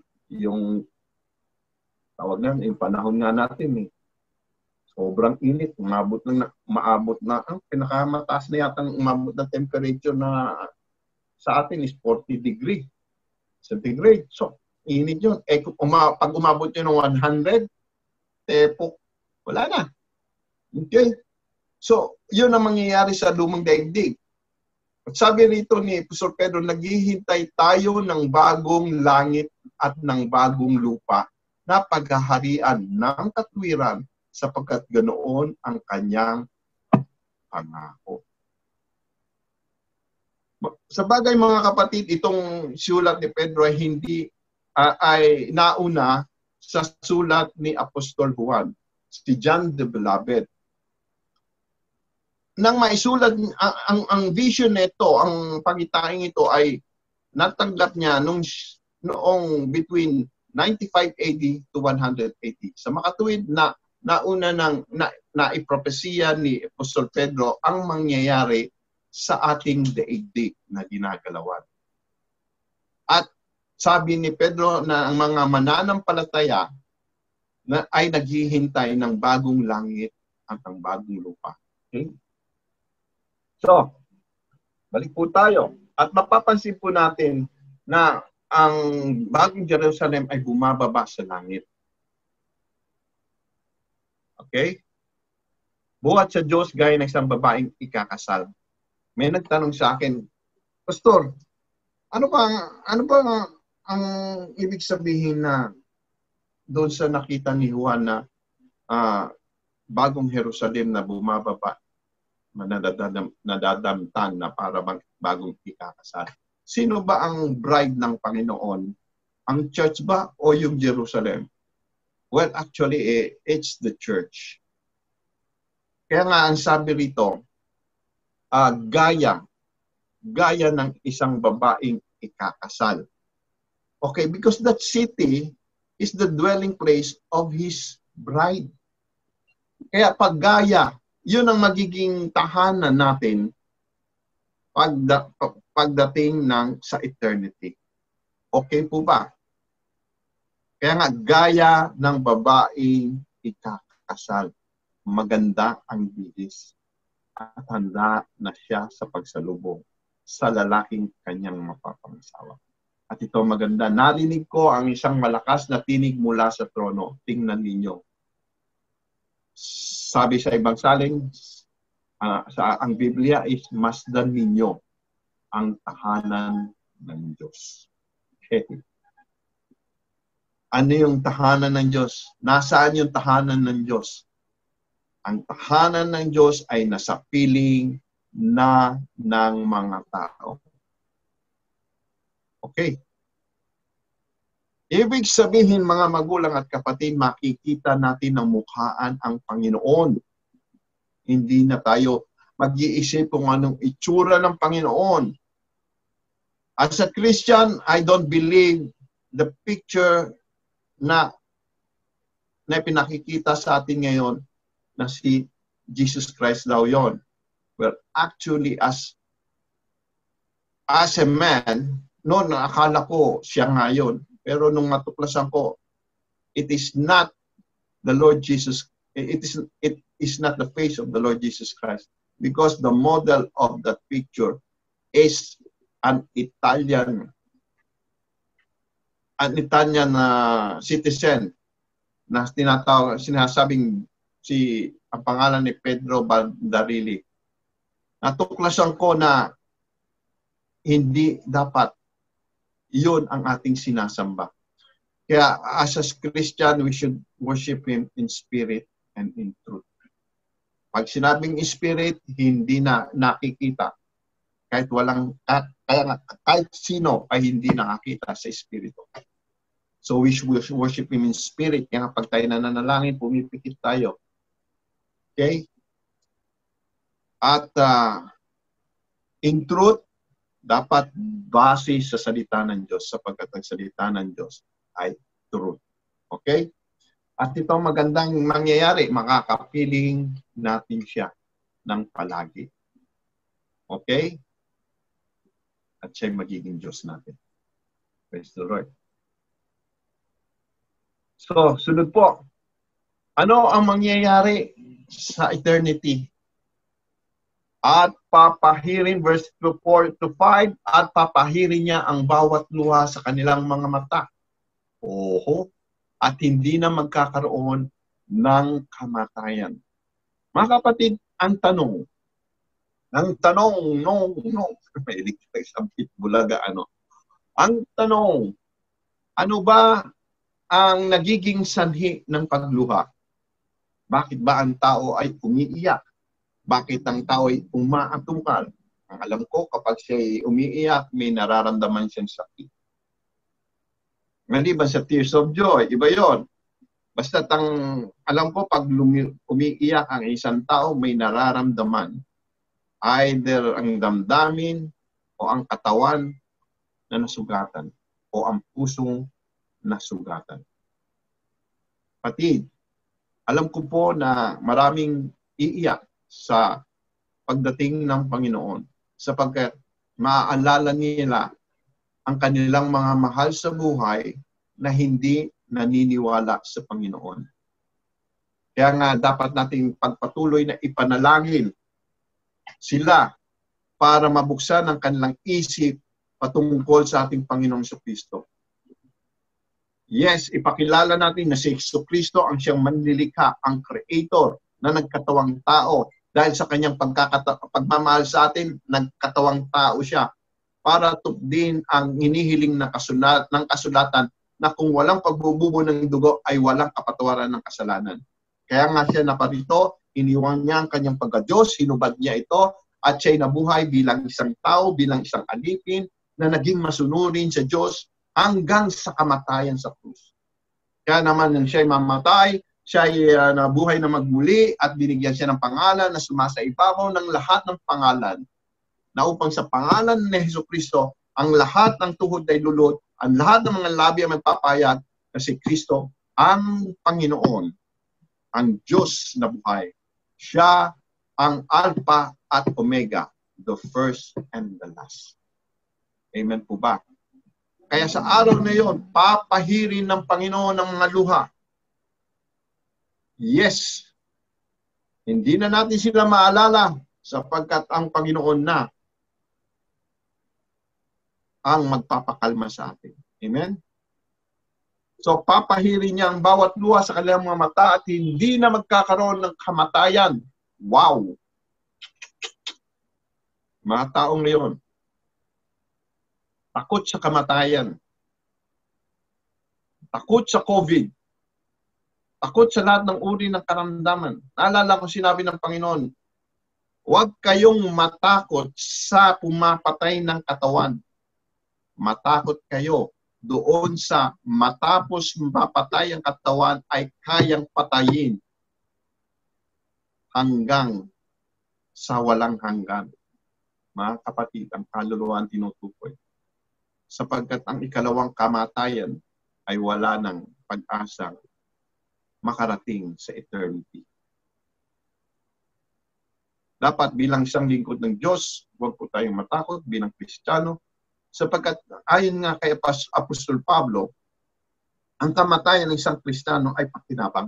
tawag na, yung panahon nga natin sobrang init, maabot na ang pinakamataas na yata umabot na temperature na sa atin is 40 degree centigrade. So, init yun. Pag umabot yun ng 100, tepok, wala na. Okay? So, yun ang mangyayari sa lumang daigdig. At sabi rito ni Apostol Pedro, naghihintay tayo ng bagong langit at ng bagong lupa na paghaharian ng katwiran sapagkat ganoon ang kanyang pangako. Sa bagay mga kapatid, itong sulat ni Pedro ay ay nauna sa sulat ni Apostol Juan, si John the Beloved. Nang maisulat, ang vision nito, ang pagitaing ito ay natanggap niya noong between 95 AD to 100 AD. Sa makatuwid na nauna naipropesiya ni Apostol Pedro ang mangyayari sa ating daigdig na ginagalawan. At sabi ni Pedro na ang mga mananampalataya na ay naghihintay ng bagong langit at ang bagong lupa. Okay? So, balik po tayo. At mapapansin po natin na ang bagong Jerusalem ay bumababa sa langit. Okay? Buhat sa Diyos gaya ng isang babaeng ikakasal. May nagtanong sa akin, Pastor, ano ba ang ibig sabihin na doon sa nakita ni Juan na bagong Jerusalem na bumababa, nadadamtan na para bagong ikakasal? Sino ba ang bride ng Panginoon? Ang church ba o yung Jerusalem? Well, actually, it's the church. Kaya nga ang sabi rito, gaya ng isang babaeng ikakasal. Okay, because that city is the dwelling place of his bride. Kaya paggaya, yun ang magiging tahanan natin pagdating sa eternity. Okay po ba? Kaya nga, gaya ng babaeng ikakasal. Maganda ang bihis at handa na siya sa pagsalubong sa lalaking kanyang mapapangasawa. At ito maganda, narinig ko ang isang malakas na tinig mula sa trono. Tingnan ninyo. Sabi sa ibang salin, ang Biblia is masdan ninyo ang tahanan ng Diyos. Okay. Ano yung tahanan ng Diyos? Nasaan yung tahanan ng Diyos? Ang tahanan ng Diyos ay nasa piling na ng mga tao. Okay. Ibig sabihin, mga magulang at kapatid, makikita natin ang mukhaan ang Panginoon. Hindi na tayo mag-iisip kung anong itsura ng Panginoon. As a Christian, I don't believe the picture na pinakikita sa atin ngayon na si Jesus Christ daw yon. Well, actually, as a man, noon akala ko siya nga yun. Pero nung matuklasan ko, it is not the Lord Jesus. It is not the face of the Lord Jesus Christ, because the model of that picture is an Italian citizen na sinasabing ang pangalan ni Pedro Baldarilli. Natuklasan ko na hindi dapat yun ang ating sinasamba. Kaya as a Christian, we should worship Him in spirit and in truth. Pag sinabing spirit, hindi na nakikita. Kahit sino ay hindi nakakita sa espiritu. So we should worship Him in spirit. Kaya pag tayo nananalangin, pumipikit tayo. Okay? At in truth, dapat base sa salita ng Diyos, sapagkat ang salita ng Diyos ay truth. Okay? At ito magandang mangyayari, makakapiling natin siya ng palagi. Okay? At siya'y magiging Diyos natin. Praise the Lord. So, sunod po. Ano ang mangyayari sa eternity? At papahirin, verse 4 to 5, at papahirin niya ang bawat luha sa kanilang mga mata. Oho. At hindi na magkakaroon ng kamatayan. Mga kapatid, ang tanong, mahilig tayo sa Bulaga, ang tanong, ano ba ang nagiging sanhi ng pagluha? Bakit ba ang tao ay umiiyak? Bakit ang tao ay umaatungkal? Ang alam ko, kapag siya umiiyak, may nararamdaman siyang sakit. Maliban sa tears of joy, iba yon. Basta alam ko, pag umiiyak ang isang tao, may nararamdaman. Either ang damdamin o ang katawan na nasugatan o ang pusong nasugatan. Kapatid, alam ko po na maraming iiyak sa pagdating ng Panginoon sapagkat maaalala nila ang kanilang mga mahal sa buhay na hindi naniniwala sa Panginoon. Kaya nga dapat nating pagpatuloy na ipanalangin sila para mabuksan ang kanilang isip patungkol sa ating Panginoong Kristo. Yes, ipakilala natin na si Jesucristo ang siyang manlilikha, ang creator na nagkatawang tao. Dahil sa kanyang pagmamahal sa atin, nagkatawang tao siya para tupdin ang hinihiling ng kasulatan na kung walang pagbububo ng dugo ay walang kapatawaran ng kasalanan. Kaya nga siya naparito, iniwan niya ang kanyang pagka-Diyos, hinubad niya ito, at siya'y nabuhay bilang isang tao, bilang isang alipin, na naging masunurin sa Diyos hanggang sa kamatayan sa krus. Kaya naman nang siya'y mamatay, siya'y nabuhay na magmuli at binigyan siya ng pangalan na sumasaibabaw ng lahat ng pangalan, na upang sa pangalan ni Jesucristo, ang lahat ng tuhod ay lulod, ang lahat ng mga labi ay magpapahayag na si Kristo ang Panginoon, ang Diyos na buhay. Siya ang Alpha at Omega, the first and the last. Amen po ba? Kaya sa araw na yon, papahirin ng Panginoon ang mga luha. Yes, hindi na natin sila maalala sapagkat ang Panginoon na ang magpapakalma sa atin. Amen? So, papahirin niya ang bawat luha sa kanilang mga mata at hindi na magkakaroon ng kamatayan. Wow! Mga taong ngayon, takot sa kamatayan, takot sa COVID, takot sa lahat ng uri ng karamdaman. Naalala ko sinabi ng Panginoon, huwag kayong matakot sa pumapatay ng katawan. Matakot kayo doon sa matapos mapatay ang katawan ay kayang patayin hanggang sa walang hanggan. Mga kapatid, ang kaluluwa ang tinutukoy. Sapagkat ang ikalawang kamatayan ay wala ng pag-asang makarating sa eternity. Dapat bilang isang lingkod ng Diyos, huwag po tayong matakot bilang Kristiyano, sapagkat ayon nga kay Apostol Pablo, ang kamatayan ng isang Kristiyano ay pakinabang.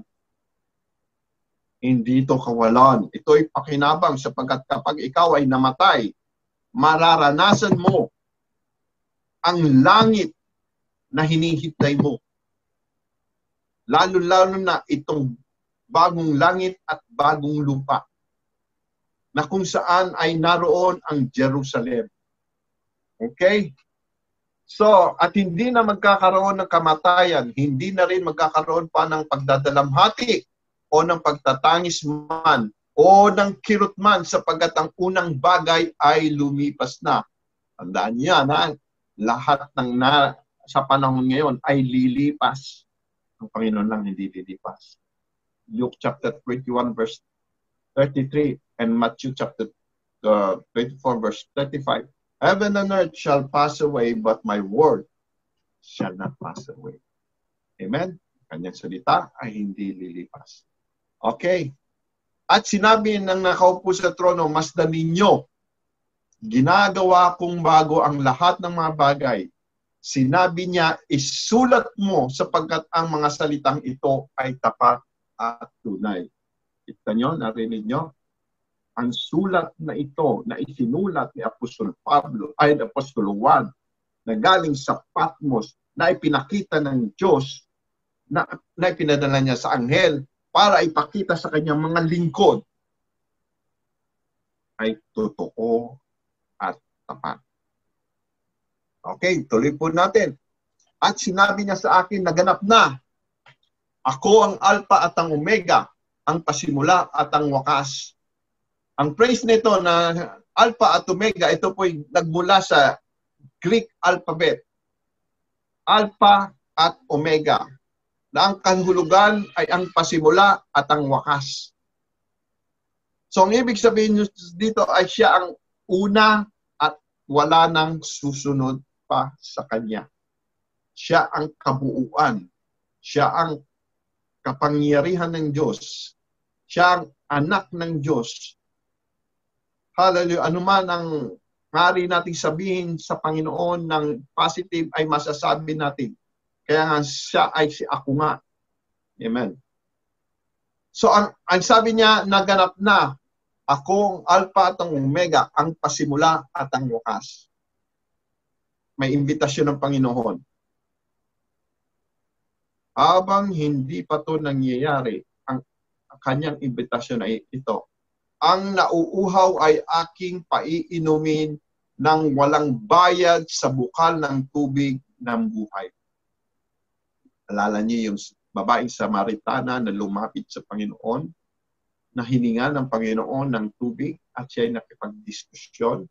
Hindi ito kawalan. Ito ay pakinabang sapagkat kapag ikaw ay namatay, mararanasan mo ang langit na hinihintay mo. Lalo-lalo na itong bagong langit at bagong lupa na kung saan ay naroon ang Jerusalem. Okay? So, at hindi na magkakaroon ng kamatayan, hindi na rin magkakaroon pa ng pagdadalamhati o ng pagtatangis man o ng kirot man sapagkat ang unang bagay ay lumipas na. Tandaan niya na lahat ng sa panahon ngayon ay lilipas. Ang Panginoon lang hindi lilipas. Luke chapter 21 verse 33 and Matthew chapter 24 verse 35. Heaven and earth shall pass away, but my word shall not pass away. Amen? Kanyang salita ay hindi lilipas. Okay. At sinabi ng nakaupo sa trono, masdan ninyo, ginagawa kong bago ang lahat ng mga bagay. Sinabi niya, isulat mo sapagkat ang mga salitang ito ay tapat at tunay. Kita nyo, narinig nyo? Ang sulat na ito na isinulat ni Apostol Pablo, ay Apostol Juan, na galing sa Patmos, na ipinakita ng Diyos, na ipinadala niya sa anghel, para ipakita sa kanyang mga lingkod, ay totoo at tapat. Okay, tuloy po natin. At sinabi niya sa akin, naganap na, ako ang Alpha at ang Omega, ang pasimula at ang wakas. Ang phrase nito na Alpha at Omega, ito po ay nagmula sa Greek alphabet. Alpha at Omega. Na ang kahulugan ay ang pasimula at ang wakas. So ang ibig sabihin dito ay siya ang una at wala nang susunod pa sa kanya. Siya ang kabuuan. Siya ang kapangyarihan ng Diyos. Siya ang anak ng Diyos. Hallelujah. Ano man ang maaari nating sabihin sa Panginoon ng positive ay masasabi natin. Kaya nga siya ay si ako nga. Amen. So ang sabi niya, naganap na, ako ang Alpha at ang Omega, ang pasimula at ang wakas. May imbitasyon ng Panginoon. habang hindi pa to nangyayari, ang kanyang imbitasyon ay ito. Ang nauuhaw ay aking paiinumin ng walang bayad sa bukal ng tubig ng buhay. Alala niyo yung babaeng Samaritana na lumapit sa Panginoon, na hininga ng Panginoon ng tubig at siya ay nakipagdiskusyon.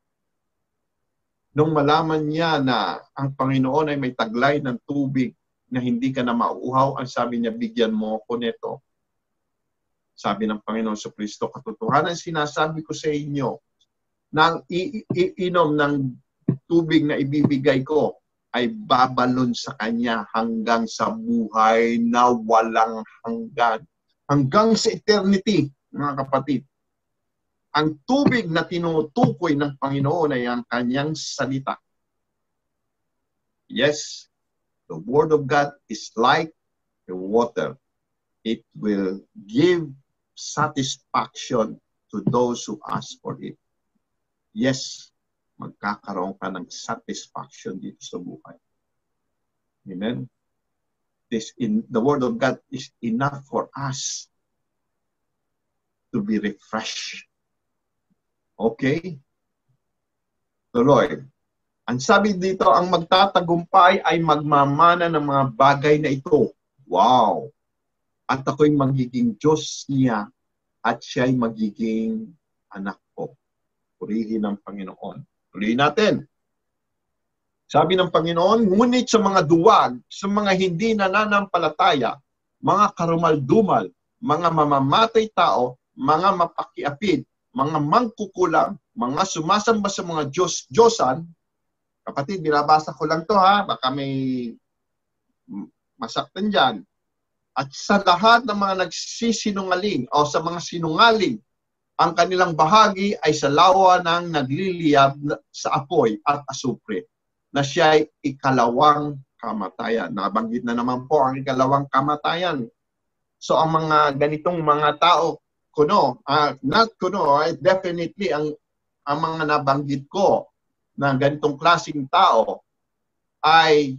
Nung malaman niya na ang Panginoon ay may taglay ng tubig na hindi ka na mauuhaw, ang sabi niya, bigyan mo ako nito. Sabi ng Panginoon sa Kristo, katotohanan sinasabi ko sa inyo, nang iinom ng tubig na ibibigay ko, ay babalon sa kanya hanggang sa buhay na walang hanggan. Hanggang sa eternity, mga kapatid. Ang tubig na tinutukoy ng Panginoon ay ang kanyang salita. Yes, the Word of God is like the water. It will give satisfaction to those who ask for it. Yes, magkakaroon ka ng satisfaction dito sa buhay. Amen? The Word of God is enough for us to be refreshed. Okay? Tuloy. Ang sabi dito, ang magtatagumpay ay magmamana ng mga bagay na ito. Wow! At ako'y magiging Diyos niya at siya'y magiging anak ko. Purihin ng Panginoon. Tuloy natin. Sabi ng Panginoon, ngunit sa mga duwag, sa mga hindi nananampalataya, mga karumal-dumal, mga mamamatay tao, mga mapakiapid, mga mangkukulam, mga sumasamba sa mga Diyos-Diyosan, kapatid, binabasa ko lang to ha, baka may masaktan dyan. At sa lahat ng mga nagsisinungaling o sa mga sinungaling, ang kanilang bahagi ay sa lawa ng nagliliyab sa apoy at asupre, na siya ay ikalawang kamatayan. Nabanggit na naman po ang ikalawang kamatayan. So ang mga ganitong mga tao, definitely ang mga nabanggit ko na ganitong klaseng tao ay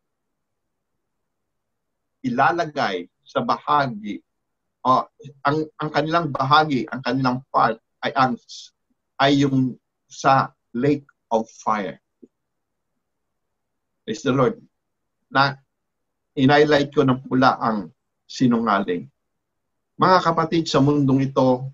ilalagay sa bahagi, ang kanilang bahagi, ang kanilang part ay yung sa lake of fire. Praise the Lord. Na in-highlight ko ng pula ang sinungaling. Mga kapatid, sa mundong ito,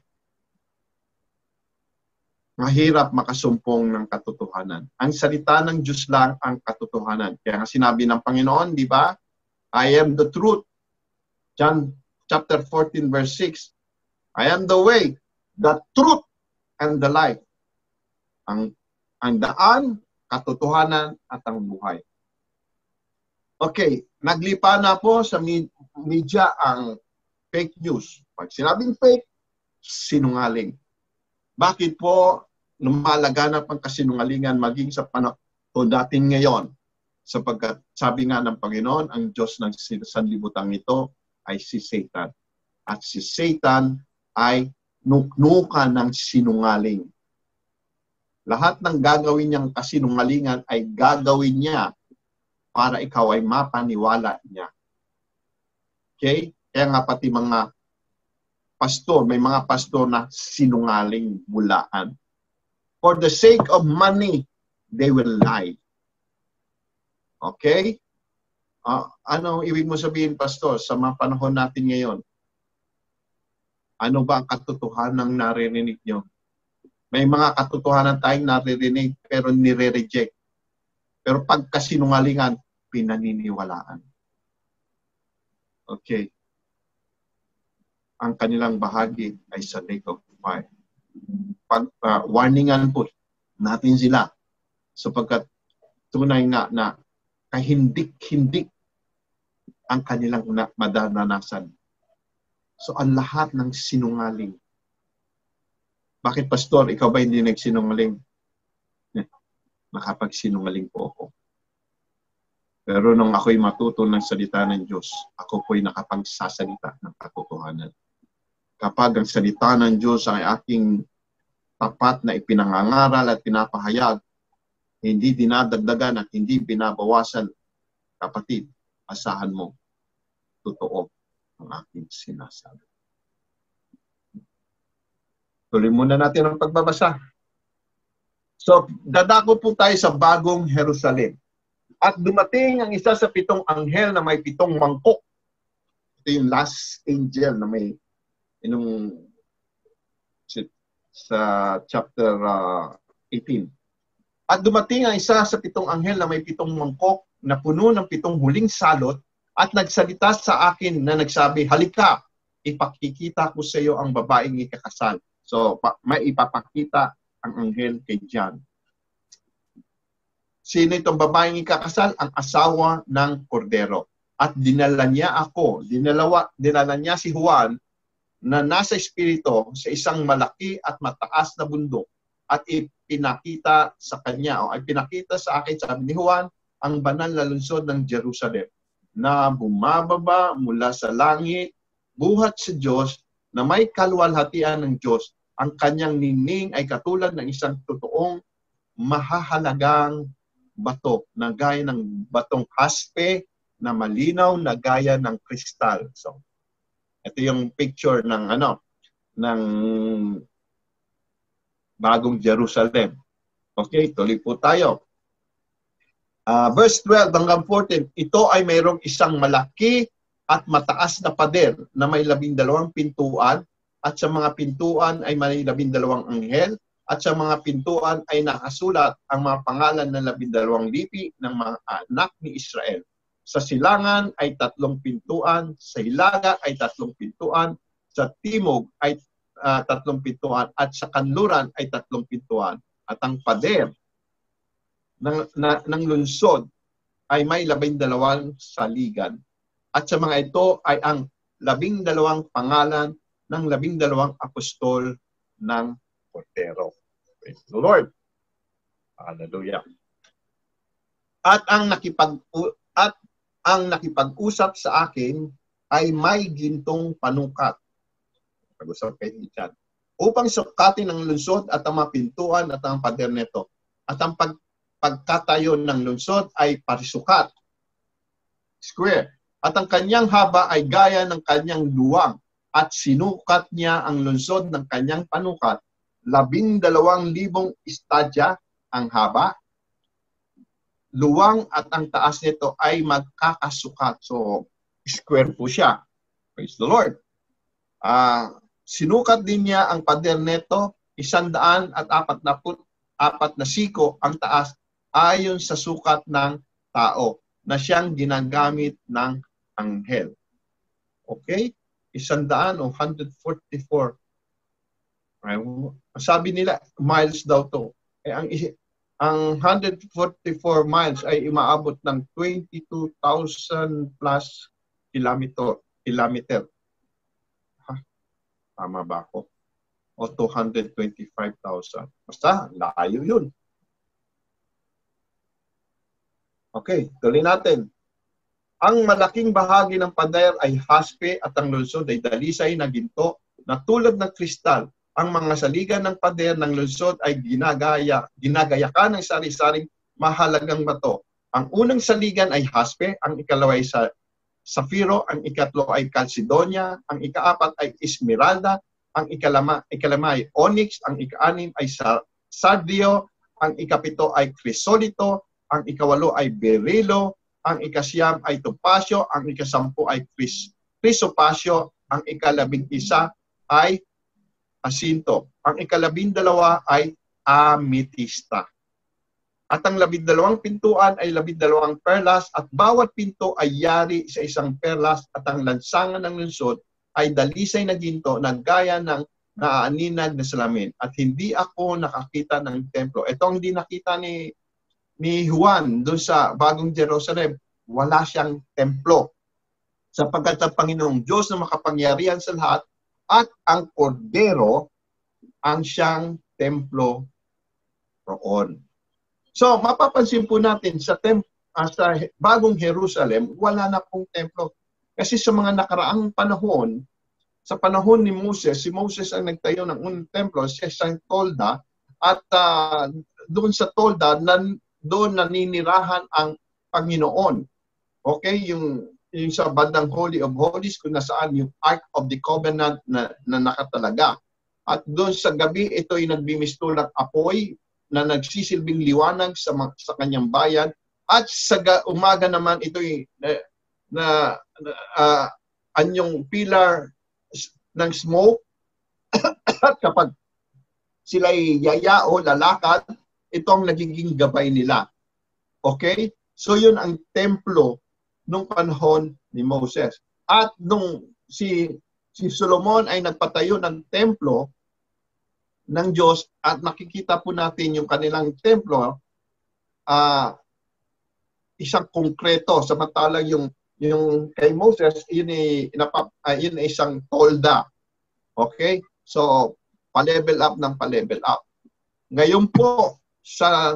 mahirap makasumpong ng katotohanan. Ang salita ng Diyos lang ang katotohanan. Kaya nga sinabi ng Panginoon, di ba? I am the truth. John chapter 14 verse 6. I am the way, the truth, and the life. Ang daan, katotohanan, at ang buhay. Okay, naglipa na po sa media ang fake news. Pag sinabing fake, sinungaling. Bakit po lumalaganap ang kasinungalingan maging sa panahon natin ngayon? Sapagkat sabi nga ng Panginoon, ang Diyos ng sanlibutan ito ay si Satan. At si Satan ay nuknuka ng sinungaling. Lahat ng gagawin niyang kasinungalingan ay gagawin niya para ikaw ay mapaniwala niya. Okay? Kaya nga pati mga pastor, may mga pastor na sinungaling bulaan. For the sake of money, they will lie. Okay? Ano ibig mo sabihin, pastor, sa mga panahon natin ngayon? Ano ba ang katotohanan naririnig nyo? May mga katotohanan tayong naririnig pero nire-reject. Pero pagkasinungalingan, pinaniniwalaan. Okay. Ang kanilang bahagi ay sa lake of fire. Warningan po natin sila sapagkat tunay nga na kahindik-hindik ang kanilang madaranasan. So ang lahat ng sinungaling. Bakit pastor, ikaw ba hindi nagsinungaling? Nakapagsinungaling po ako. Pero nung ako'y matuto ng salita ng Diyos, ako po'y nakapagsasalita ng katotohanan. Kapag ang salita ng Diyos ay aking tapat na ipinangangaral at pinapahayag, hindi dinadagdagan at hindi binabawasan, kapatid, asahan mo, totoo ang aking sinasabi. Tuloy muna natin ang pagbabasa. So, dadako po tayo sa bagong Jerusalem. At dumating ang isa sa 7 anghel na may 7 mangkok. Ito yung last angel na may sa chapter 18. At dumating ang isa sa 7 anghel na may 7 mangkok na puno ng 7 huling salot at nagsalita sa akin na nagsabi, halika, ipakikita ko sa iyo ang babaeng ikakasal. So, may ipapakita ang anghel kay John. Sino itong babaeng ikakasal? Ang asawa ng kordero. At dinala niya si Juan na nasa espiritu sa isang malaki at mataas na bundok at ipinakita sa kanya o ipinakita sa akin, sabi ni Juan, ang banal na lungsod ng Jerusalem na bumababa mula sa langit, buhat sa Diyos na may kaluwalhatian ng Diyos. Ang kanyang ningning ay katulad ng isang totoong mahahalagang bato na gaya ng batong haspe na malinaw na gaya ng kristal. So, ito yung picture ng ng bagong Jerusalem. Okay, tuloy po tayo. Verse 12 hanggang 14, ito ay mayroong isang malaki at mataas na pader na may 12 pintuan at sa mga pintuan ay may 12 anghel at sa mga pintuan ay nakasulat ang mga pangalan ng 12 lipi ng mga anak ni Israel. Sa silangan ay 3 pintuan, sa hilaga ay 3 pintuan, sa timog ay 3 pintuan, at sa kanluran ay 3 pintuan. At ang pader ng lungsod ay may 12 saligan. At sa mga ito ay ang 12 pangalan ng 12 apostol ng Kordero. Praise the Lord. Hallelujah. At ang nakipag-usap sa akin ay may gintong panukat. Pag-usap kayo dyan. Upang sukatin ang lungsod at ang mga pintuan at ang pader nito. At ang pagkatayo ng lungsod ay parisukat. Square. At ang kanyang haba ay gaya ng kanyang luwang. At sinukat niya ang lungsod ng kanyang panukat. 12,000 istadya ang haba. Luwang at ang taas nito ay magkakasukat. So, square po siya. Praise the Lord. Sinukat din niya ang pader nito, 144 na siko ang taas ayon sa sukat ng tao na siyang ginagamit ng anghel. Okay? 100 o 144. Sabi nila, miles daw to. Ang 144 miles ay umaabot ng 22,000 plus kilometer. Tama ba ako? O 225,000. Basta, layo yun. Okay, tuloy natin. Ang malaking bahagi ng pader ay haspe at ang lungsod ay dalisay na ginto na tulad ng kristal. Ang mga saligan ng pader ng lungsod ay ginagayakan ng sari-saring mahalagang bato. Ang unang saligan ay haspe, ang ikalawa ay safiro, ang ikatlo ay calcedonia, ang ikaapat ay esmeralda, ang ikalama ay onyx, ang ikaanim ay sardio, ang ikapito ay chrysolito, ang ikawalo ay berilo, ang ikasyam ay topasyo, ang ikasampu ay chrysopasyo, ang ikalabing-isa ay asinto, ang ikalabindalawa ay ametista. At ang 12 pintuan ay 12 perlas at bawat pinto ay yari sa isang perlas at ang lansangan ng lungsod ay dalisay na ginto na gaya ng naaaninag na salamin. At hindi ako nakakita ng templo. Ito ang hindi nakita ni Juan doon sa bagong Jerusalem. Wala siyang templo. Sapagkat ang Panginoong Diyos na makapangyarihan sa lahat at ang Kordero ang siyang templo roon. So, mapapansin po natin sa bagong Jerusalem, wala na pong templo. Kasi sa mga nakaraang panahon, sa panahon ni Moses, si Moses ang nagtayo ng unang templo, siya siyang tolda, at doon sa tolda, doon naninirahan ang Panginoon. Okay, yung yung sa bandang Holy of Holies kung nasaan yung Ark of the Covenant na nakatalaga. At doon sa gabi, ito ay nagbimistulak apoy na nagsisilbing liwanag sa kanyang bayan. At sa umaga naman, ito ay anyong pillar ng smoke. At kapag sila ay yayao, lalakad, ito ang nagiging gabay nila. Okay? So yun ang templo nung panahon ni Moses. At nung si Solomon ay nagpatayo ng templo ng Diyos at nakikita po natin yung kanilang templo, isang konkreto, samantalang yung kay Moses, yun ay isang tolda. Okay? So, pa-level up ng pa-level up. Ngayon po, sa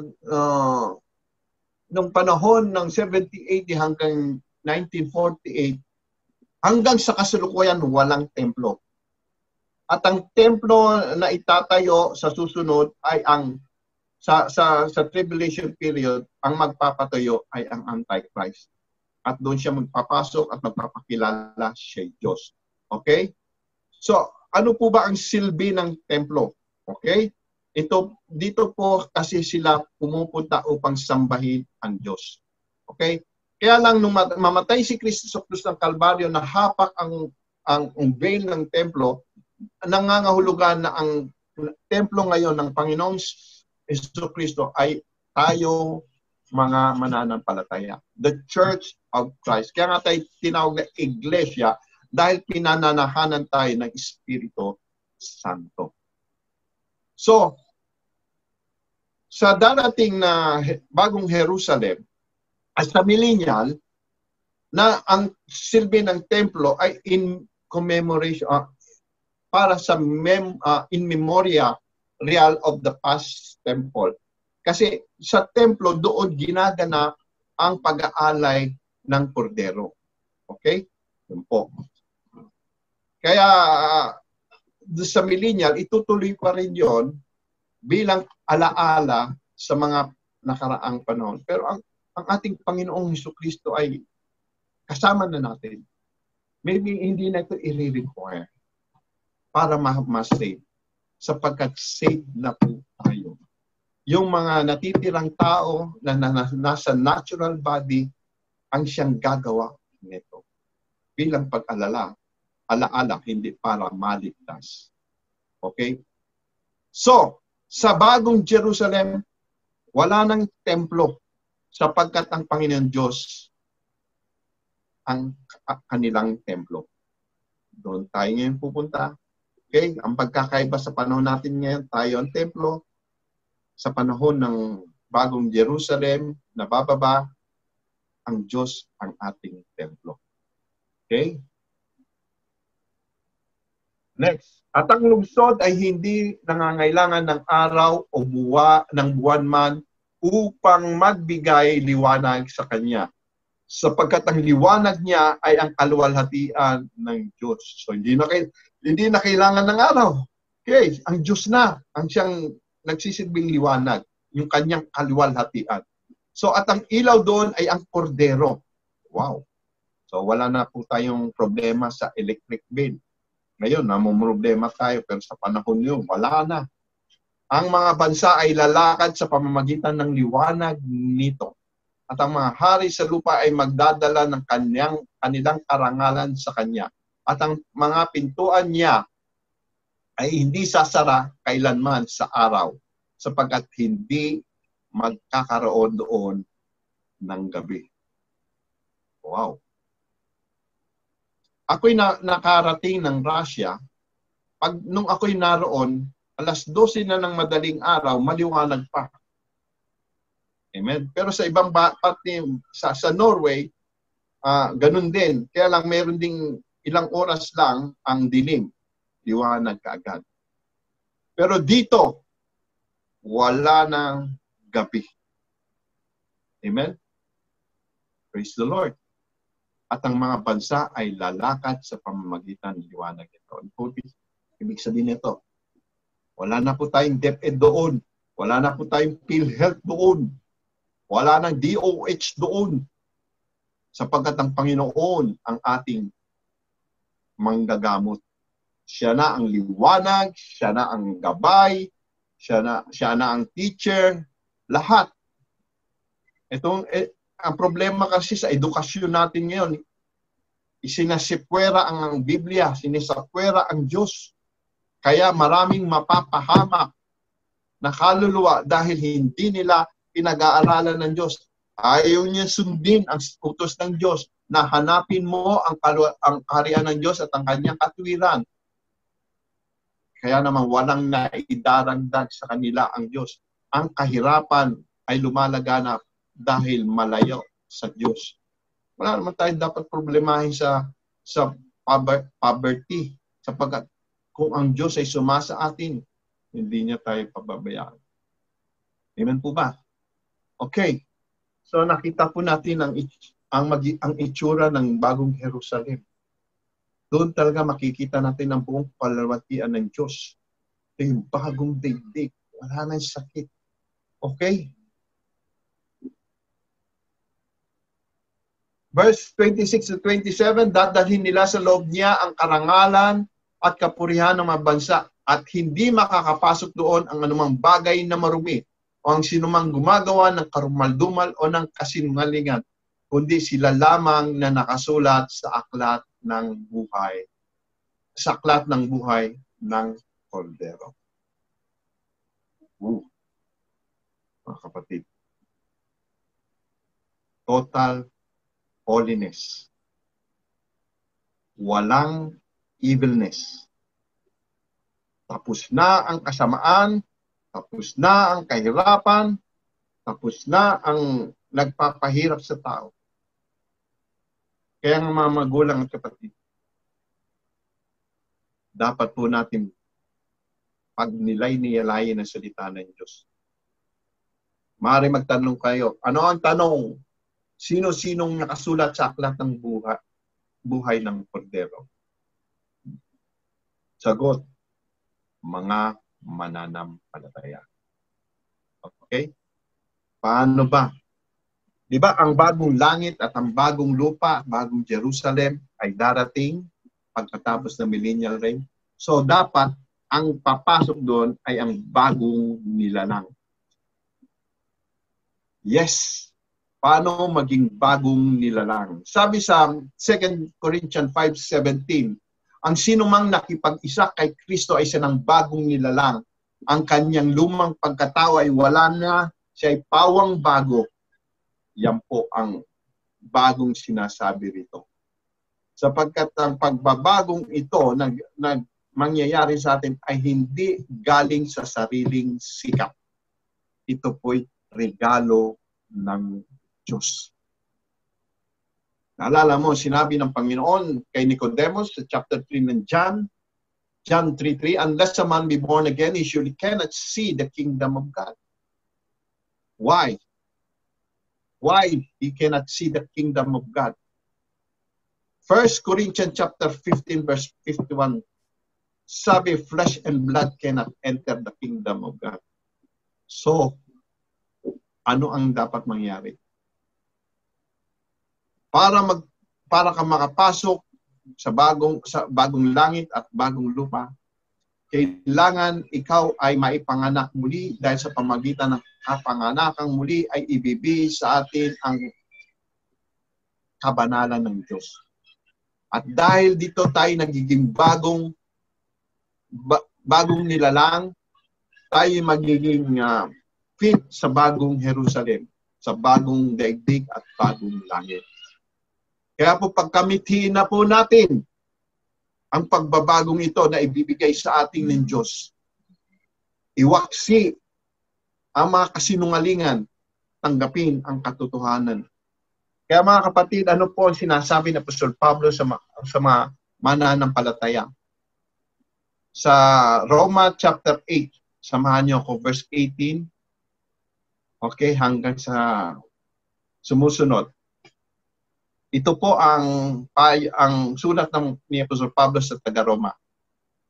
nung panahon ng 1780 hanggang 1948, hanggang sa kasalukuyan, walang templo. At ang templo na itatayo sa susunod ay sa tribulation period, ang magpapatayo ay ang Antichrist. At doon siya magpapasok at magpapakilala siya Diyos. Okay? So, ano po ba ang silbi ng templo? Okay? Dito po kasi sila pumupunta upang sambahin ang Diyos. Okay? Kaya lang nung mamatay si Kristo sa krus ng Kalbaryo, nahapak ang veil ng templo, nangangahulugan na ang templo ngayon ng Panginoong Jesucristo ay tayo mga mananampalataya. The Church of Christ. Kaya nga tayo tinawag na Iglesia dahil pinananahanan tayo ng Espiritu Santo. So, sa darating na bagong Jerusalem, as a millennial, na ang silbi ng templo ay in commemoration, para sa in memoria real of the past temple. Kasi sa templo, doon ginaganap ang pag-aalay ng kordero. Okay? Yun po. Kaya sa millennial, itutuloy pa rin yon bilang alaala sa mga nakaraang panahon. Pero ang ating Panginoong Jesucristo ay kasama na natin. Maybe hindi na ito i-require para ma-save. Sapagkat saved na po tayo. Yung mga natitirang tao na nasa natural body, ang siyang gagawa nito. Bilang alaala, hindi para maligtas. Okay? So, sa bagong Jerusalem, wala nang templo sapagkat ang Panginoon Diyos ang kanilang templo. Doon tayo ngayon pupunta. Okay? Ang pagkakaiba sa panahon natin ngayon, tayo ang templo. Sa panahon ng bagong Jerusalem na bababa, ang Diyos ang ating templo. Okay? Next. At ang lungsod ay hindi nangangailangan ng araw o ng buwan man upang magbigay liwanag sa kanya. Sapagkat ang liwanag niya ay ang kaluwalhatian ng Diyos. So hindi na kailangan ng araw. Okay, ang Diyos na ang siyang nagsisilbing liwanag, yung kanyang kaluwalhatian. So at ang ilaw doon ay ang kordero. Wow. So wala na po tayong problema sa electric bill. Ngayon, namumroblema tayo, pero sa panahon yun, wala na. Ang mga bansa ay lalakad sa pamamagitan ng liwanag nito. At ang mga hari sa lupa ay magdadala ng kanilang karangalan sa kanya. At ang mga pintuan niya ay hindi sasara kailanman sa araw, sapagkat hindi magkakaroon doon ng gabi. Wow. Ako'y nakarating ng Russia. Nung ako'y naroon, alas 12 na ng madaling araw, maliwanag pa. Amen. Pero sa ibang parte, sa Norway, ganun din. Kaya lang meron ding ilang oras lang ang dilim. Liwanag kaagad. Pero dito, wala nang gabi. Amen. Praise the Lord. At ang mga bansa ay lalakad sa pamamagitan ng liwanag ito. Ibig sabihin nito, wala na po tayong DepEd doon. Wala na po tayong PhilHealth doon. Wala nang DOH doon. sapagkat ang Panginoon ang ating manggagamot. Siya na ang liwanag, siya na ang gabay, siya na ang teacher, lahat. Ang problema kasi sa edukasyon natin ngayon, isinasipwera ang Biblia, sinisapwera ang Diyos. Kaya maraming mapapahamak na kaluluwa dahil hindi nila pinag-aaralan ng Diyos. Ayaw niya sundin ang utos ng Diyos na hanapin mo ang kaharian ng Diyos at ang kanyang katwiran. Kaya naman walang naidaragdag sa kanila ang Diyos. Ang kahirapan ay lumalaganap dahil malayo sa Diyos. Wala naman tayo dapat problemahin sa poverty, sapagkat kung ang Diyos ay sumasa atin, hindi niya tayo pababayaan. Amen po ba? Okay. So nakita po natin ang itsura ng bagong Jerusalem. Doon talaga makikita natin ang buong kalawatian ng Diyos. Ito yung bagong daigdig. Wala nang sakit. Okay? Verse 26 to 27, dadalhin nila sa loob niya ang karangalan at kapurihan ng mga bansa at hindi makakapasok doon ang anumang bagay na marumi o ang sinumang gumagawa ng karumaldumal o ng kasinungalingan, kundi sila lamang na nakasulat sa aklat ng buhay. Sa aklat ng buhay ng Kordero. Mga kapatid. Total holiness. Walang evilness. Tapos na ang kasamaan, tapos na ang kahirapan, tapos na ang nagpapahirap sa tao. Kaya ang mga magulang at kapatid, dapat po natin pagnilay-niyalayin ang salita ng Diyos. Maaari magtanong kayo, ano ang tanong? Sino-sinong nakasulat sa aklat ng buhay ng Kordero? Sagot, mga mananampalataya. Okay? Paano ba? Di ba ang bagong langit at ang bagong lupa, bagong Jerusalem ay darating pagkatapos ng millennial reign? So dapat ang papasok doon ay ang bagong nilalang. Yes. Paano maging bagong nilalang? Sabi sa 2 Corinthians 5:17, ang sinumang nakipag-isa kay Kristo ay siya ng bagong nilalang. Ang kanyang lumang pagkatao ay wala na, siya ay pawang bago. Yan po ang bagong sinasabi rito. Sapagkat ang pagbabagong ito mangyayari sa atin ay hindi galing sa sariling sikap. Ito po'y regalo ng Diyos. Naalala mo, sinabi ng Panginoon kay Nicodemus sa chapter 3 ng John 3:3, unless a man be born again, he surely cannot see the kingdom of God. Why? Why he cannot see the kingdom of God? 1 Corinthians chapter 15 verse 51, sabi, flesh and blood cannot enter the kingdom of God. So, ano ang dapat mangyari? Para ka makapasok sa bagong langit at bagong lupa, kailangan ikaw ay maipanganak muli dahil sa pamagitan ng kapanganakang muli ay ibibigay sa atin ang kabanalan ng Diyos. At dahil dito tayo nagiging bagong nilalang, tayo magiging fit sa bagong Jerusalem, sa bagong daigdig at bagong langit. Kaya po pagkamithiin na po natin ang pagbabagong ito na ibibigay sa ating ng Diyos, iwaksi ang mga kasinungalingan, tanggapin ang katotohanan. Kaya mga kapatid, ano po ang sinasabi ni Apostol Pablo sa mga mananampalataya? Sa Roma chapter 8, samahan niyo ako, verse 18, okay, hanggang sa sumusunod. Ito po ang sulat ni Apostol Pablo sa taga-Roma.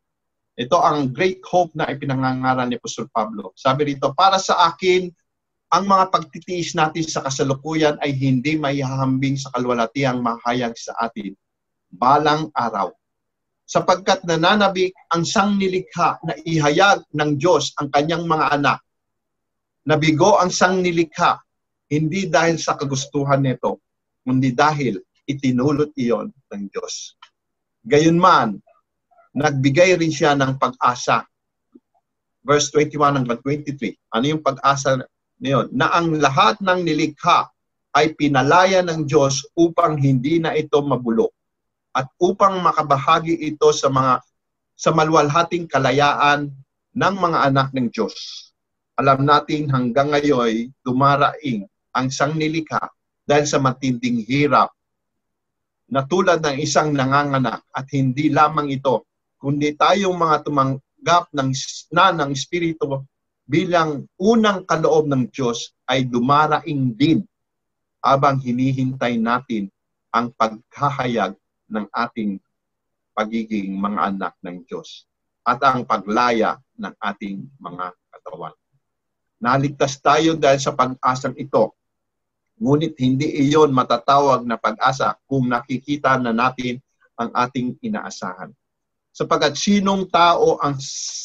Ito ang great hope na ipinangangaral ni Apostol Pablo. Sabi rito, para sa akin, ang mga pagtitiis natin sa kasalukuyan ay hindi maihahambing sa kalwalatihang mahayag sa atin balang araw. Sapagkat nananabik ang sangnilikha na ihayag ng Diyos ang kanyang mga anak. Nabigo ang sangnilikha, hindi dahil sa kagustuhan nito, kundi dahil itinulot iyon ng Diyos. Gayunman, nagbigay rin siya ng pag-asa. Verse 21 hanggang 23. Ano yung pag-asa niyon? Na ang lahat ng nilikha ay pinalaya ng Diyos upang hindi na ito mabulok at upang makabahagi ito sa maluwalhating kalayaan ng mga anak ng Diyos. Alam natin hanggang ngayon dumaraing ang sangnilikha dahil sa matinding hirap na tulad ng isang nanganganak, at hindi lamang ito, kundi tayong mga tumanggap ng Espiritu bilang unang kaloob ng Diyos ay dumaraing din habang hinihintay natin ang paghahayag ng ating pagiging mga anak ng Diyos at ang paglaya ng ating mga katawan. Naligtas tayo dahil sa pag-asang ito, ngunit hindi iyon matatawag na pag-asa kung nakikita na natin ang ating inaasahan. Sapagkat sinong tao ang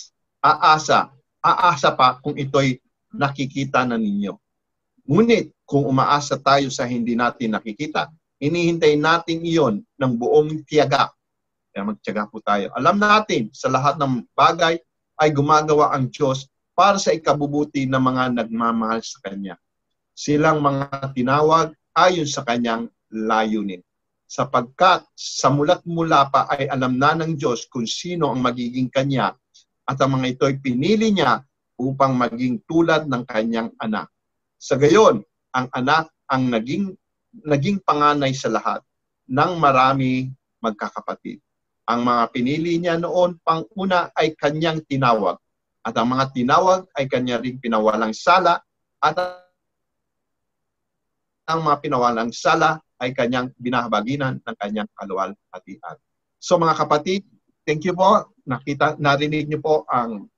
aasa pa kung ito'y nakikita na ninyo. Ngunit kung umaasa tayo sa hindi natin nakikita, hinihintay natin iyon ng buong tiyaga. Kaya magtiyaga po tayo. Alam natin sa lahat ng bagay ay gumagawa ang Diyos para sa ikabubuti ng mga nagmamahal sa Kanya. Silang mga tinawag ayon sa Kanyang layunin. Sapagkat sa mula't mula pa ay alam na ng Diyos kung sino ang magiging Kanya at ang mga ito'y pinili niya upang maging tulad ng Kanyang anak. Sa gayon, ang anak ang naging panganay sa lahat ng marami magkakapatid. Ang mga pinili niya noon pang-una ay Kanyang tinawag, at ang mga tinawag ay Kanya ring pinawalang sala, at ang mga pinawalang sala ay Kanyang binahabaginan ng Kanyang kaluwalhatian. So mga kapatid, thank you po. Narinig niyo po ang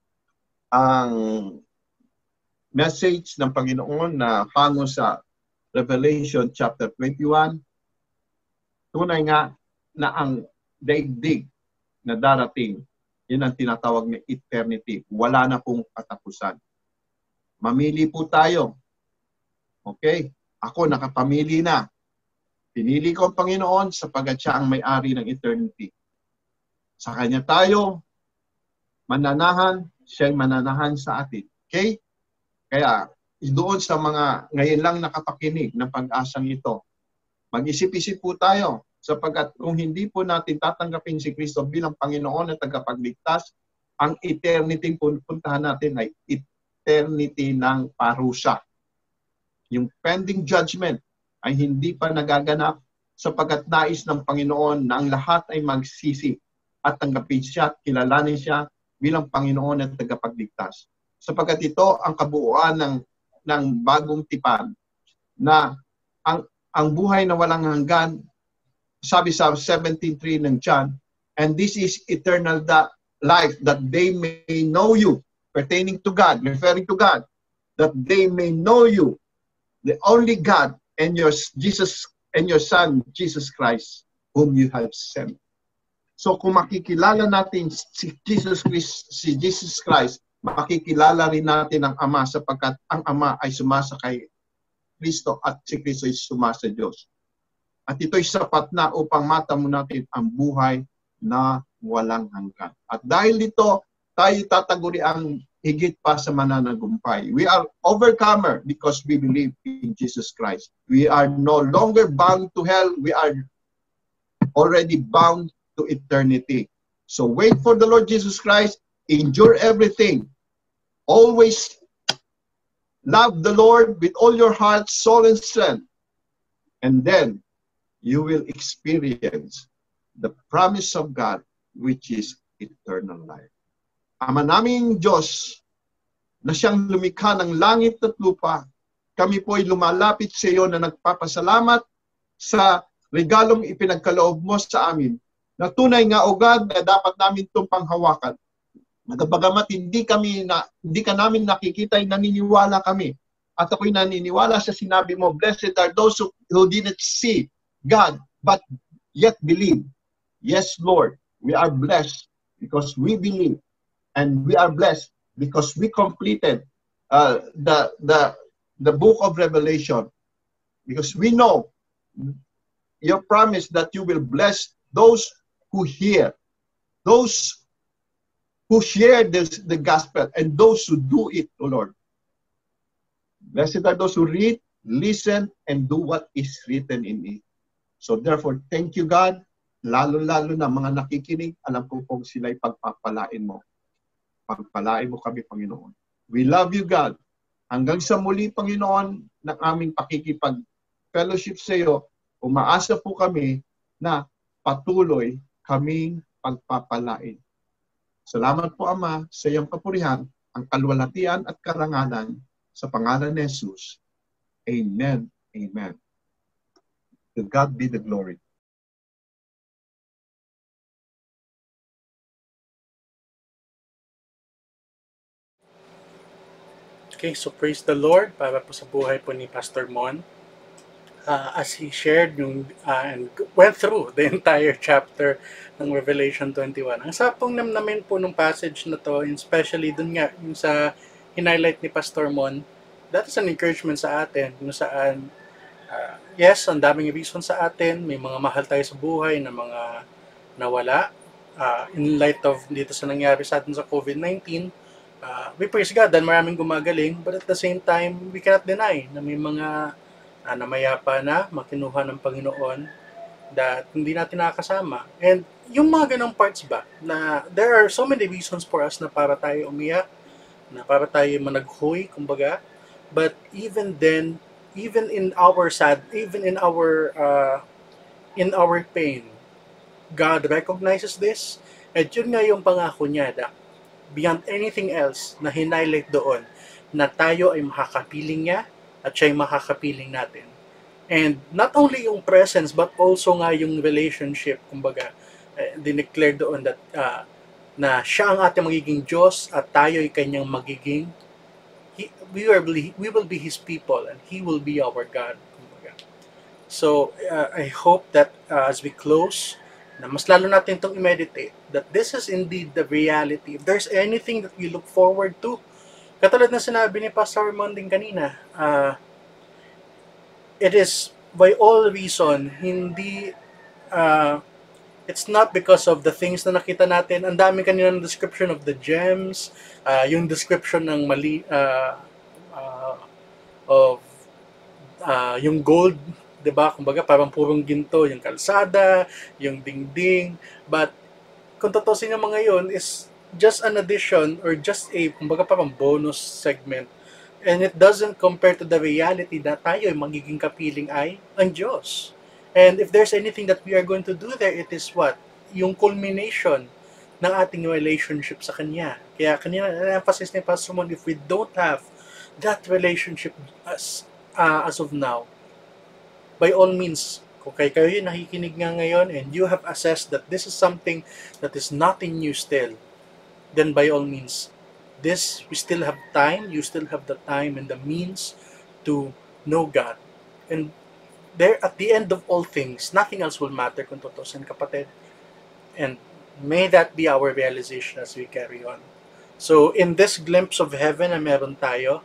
message ng Panginoon na hango sa Revelation chapter 21. Tunay nga na ang daigdig na darating, yun ang tinatawag na eternity. Wala na pong katapusan. Mamili po tayo. Okay? Ako nakapamili na. Pinili ko ang Panginoon sapagkat siya ang may-ari ng eternity. Sa Kanya tayo mananahan, siya mananahan sa atin. Okay? Kaya doon sa mga ngayon lang nakapakinig ng pag-asang ito, mag-isip-isip po tayo sapagkat kung hindi po natin tatanggapin si Kristo bilang Panginoon at tagapagligtas, ang eternity puntahan natin ay eternity ng parusa. Yung pending judgment ay hindi pa nagaganap sapagkat nais ng Panginoon na ang lahat ay magsisi at tanggapin siya at kilalanin siya bilang Panginoon at tagapagligtas. Sapagkat ito ang kabuuan ng bagong tipan na ang buhay na walang hanggan, sabi sa 17:3 ng John, and this is eternal life, that they may know you, pertaining to God, referring to God, that they may know you, the only God, and your Son, Jesus Christ, whom you have sent. So kung makikilala natin si Jesus Christ, makikilala rin natin ang Ama sapagkat ang Ama ay sumasa kay Kristo at si Kristo ay sumasa Diyos. At ito'y sapat na upang matamo natin ang buhay na walang hanggan. At dahil dito, tayo tataguri ang higit pa sa mananagumpay. We are overcomer because we believe in Jesus Christ. We are no longer bound to hell. We are already bound to eternity. So wait for the Lord Jesus Christ. Endure everything. Always love the Lord with all your heart, soul, and strength. And then, you will experience the promise of God, which is eternal life. Ama naming Diyos, na siyang lumikha ng langit at lupa, kami po ay lumalapit sa iyo na nagpapasalamat sa regalong ipinagkaloob mo sa amin, na tunay nga, O God, na dapat namin itong panghawakan. Bagamat hindi ka namin nakikita, ay naniniwala kami. At ako'y naniniwala sa sinabi mo, blessed are those who didn't see God, but yet believe. Yes, Lord, we are blessed because we believe. And we are blessed because we completed the book of Revelation. Because we know your promise that you will bless those who hear, those who share the gospel, and those who do it, O Lord. Blessed are those who read, listen, and do what is written in it. So therefore, thank you, God. Lalo-lalo na mga nakikinig, alam ko kung sila'y pagpapalain mo. Pagpalain mo kami, Panginoon. We love you, God. Hanggang sa muli, Panginoon, ng aming pakikipag-fellowship sa iyo, umaasa po kami na patuloy kaming pagpapalain. Salamat po, Ama, sa iyong kapurihan, ang kalwalatian at karangalan sa pangalan ni Jesus. Amen. Amen. To God be the glory. Okay, so praise the Lord para po sa buhay po ni Pastor Mon. As he shared and went through the entire chapter ng Revelation 21. Ang sapong namnamin po nung passage na to, especially dun nga, yung sa highlight ni Pastor Mon, that is an encouragement sa atin, yung saan, yes, ang daming reason sa atin, may mga mahal tayo sa buhay na mga nawala, in light of dito sa nangyari sa atin sa COVID-19, we praise God dahil maraming gumagaling, but at the same time, we cannot deny na may mga namayapa na makinuha ng Panginoon that hindi natin nakakasama. And yung mga ganong parts ba, na there are so many reasons for us na para tayo umiyak, na para tayo managhoy, kumbaga, but even then, even in our pain, God recognizes this, at yun nga yung pangako niya na beyond anything else na hinighlight doon, na tayo ay makakapiling niya at siya ay makakapiling natin. And not only yung presence, but also nga yung relationship, kumbaga, dineclare doon that na siya ang ating magiging Diyos at tayo ay kanyang magiging, we will be His people and He will be our God, kumbaga. So, I hope that as we close, na mas lalo natin itong i-meditate, that this is indeed the reality. If there's anything that we look forward to, katulad na sinabi ni Pastor Monding kanina, it is by all reason, hindi, it's not because of the things na nakita natin. Ang dami kanina ng description of the gems, yung description ng yung gold, diba? Kumbaga parang purong ginto, yung kalsada, yung dingding. But kung tutusin yung mga yun is just an addition or just a, kumbaga parang bonus segment. And it doesn't compare to the reality na tayo ay magiging kapiling ay ang Diyos. And if there's anything that we are going to do there, it is what? Yung culmination ng ating relationship sa Kanya. Kaya kanina na-emphasize ni Pastor Mon, if we don't have that relationship as of now, by all means, kung kayo yung nakikinig nga ngayon and you have assessed that this is something that is not in you still, then by all means, we still have time, you still have the time and the means to know God. And there, at the end of all things, nothing else will matter kung tutusin, kapatid. And may that be our realization as we carry on. So, in this glimpse of heaven na meron tayo,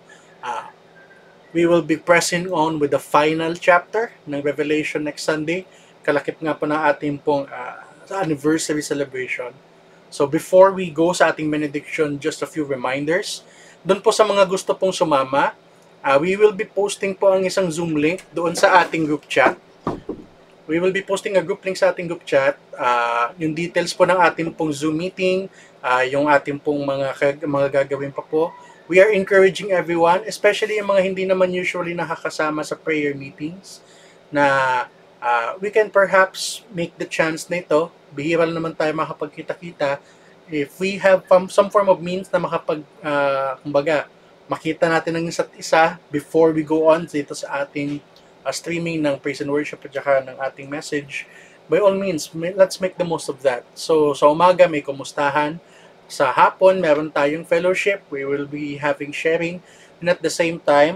we will be pressing on with the final chapter ng Revelation next Sunday. Kalakip nga po ng ating pong anniversary celebration. So before we go sa ating benediction, just a few reminders. Doon po sa mga gusto pong sumama, we will be posting po ang isang Zoom link doon sa ating group chat. We will be posting a group link sa ating group chat. Yung details po ng ating pong Zoom meeting, yung ating pong mga gagawin pa po. We are encouraging everyone, especially yung mga hindi naman usually nakakasama sa prayer meetings, na we can perhaps make the chance na ito. Bihira naman tayo makapagkita-kita. If we have some form of means na kumbaga, makita natin ng isa't isa before we go on dito sa ating streaming ng praise and worship at saka ng ating message, by all means, let's make the most of that. So, sa umaga may kumustahan. Sa hapon, meron tayong fellowship. We will be having sharing. And at the same time,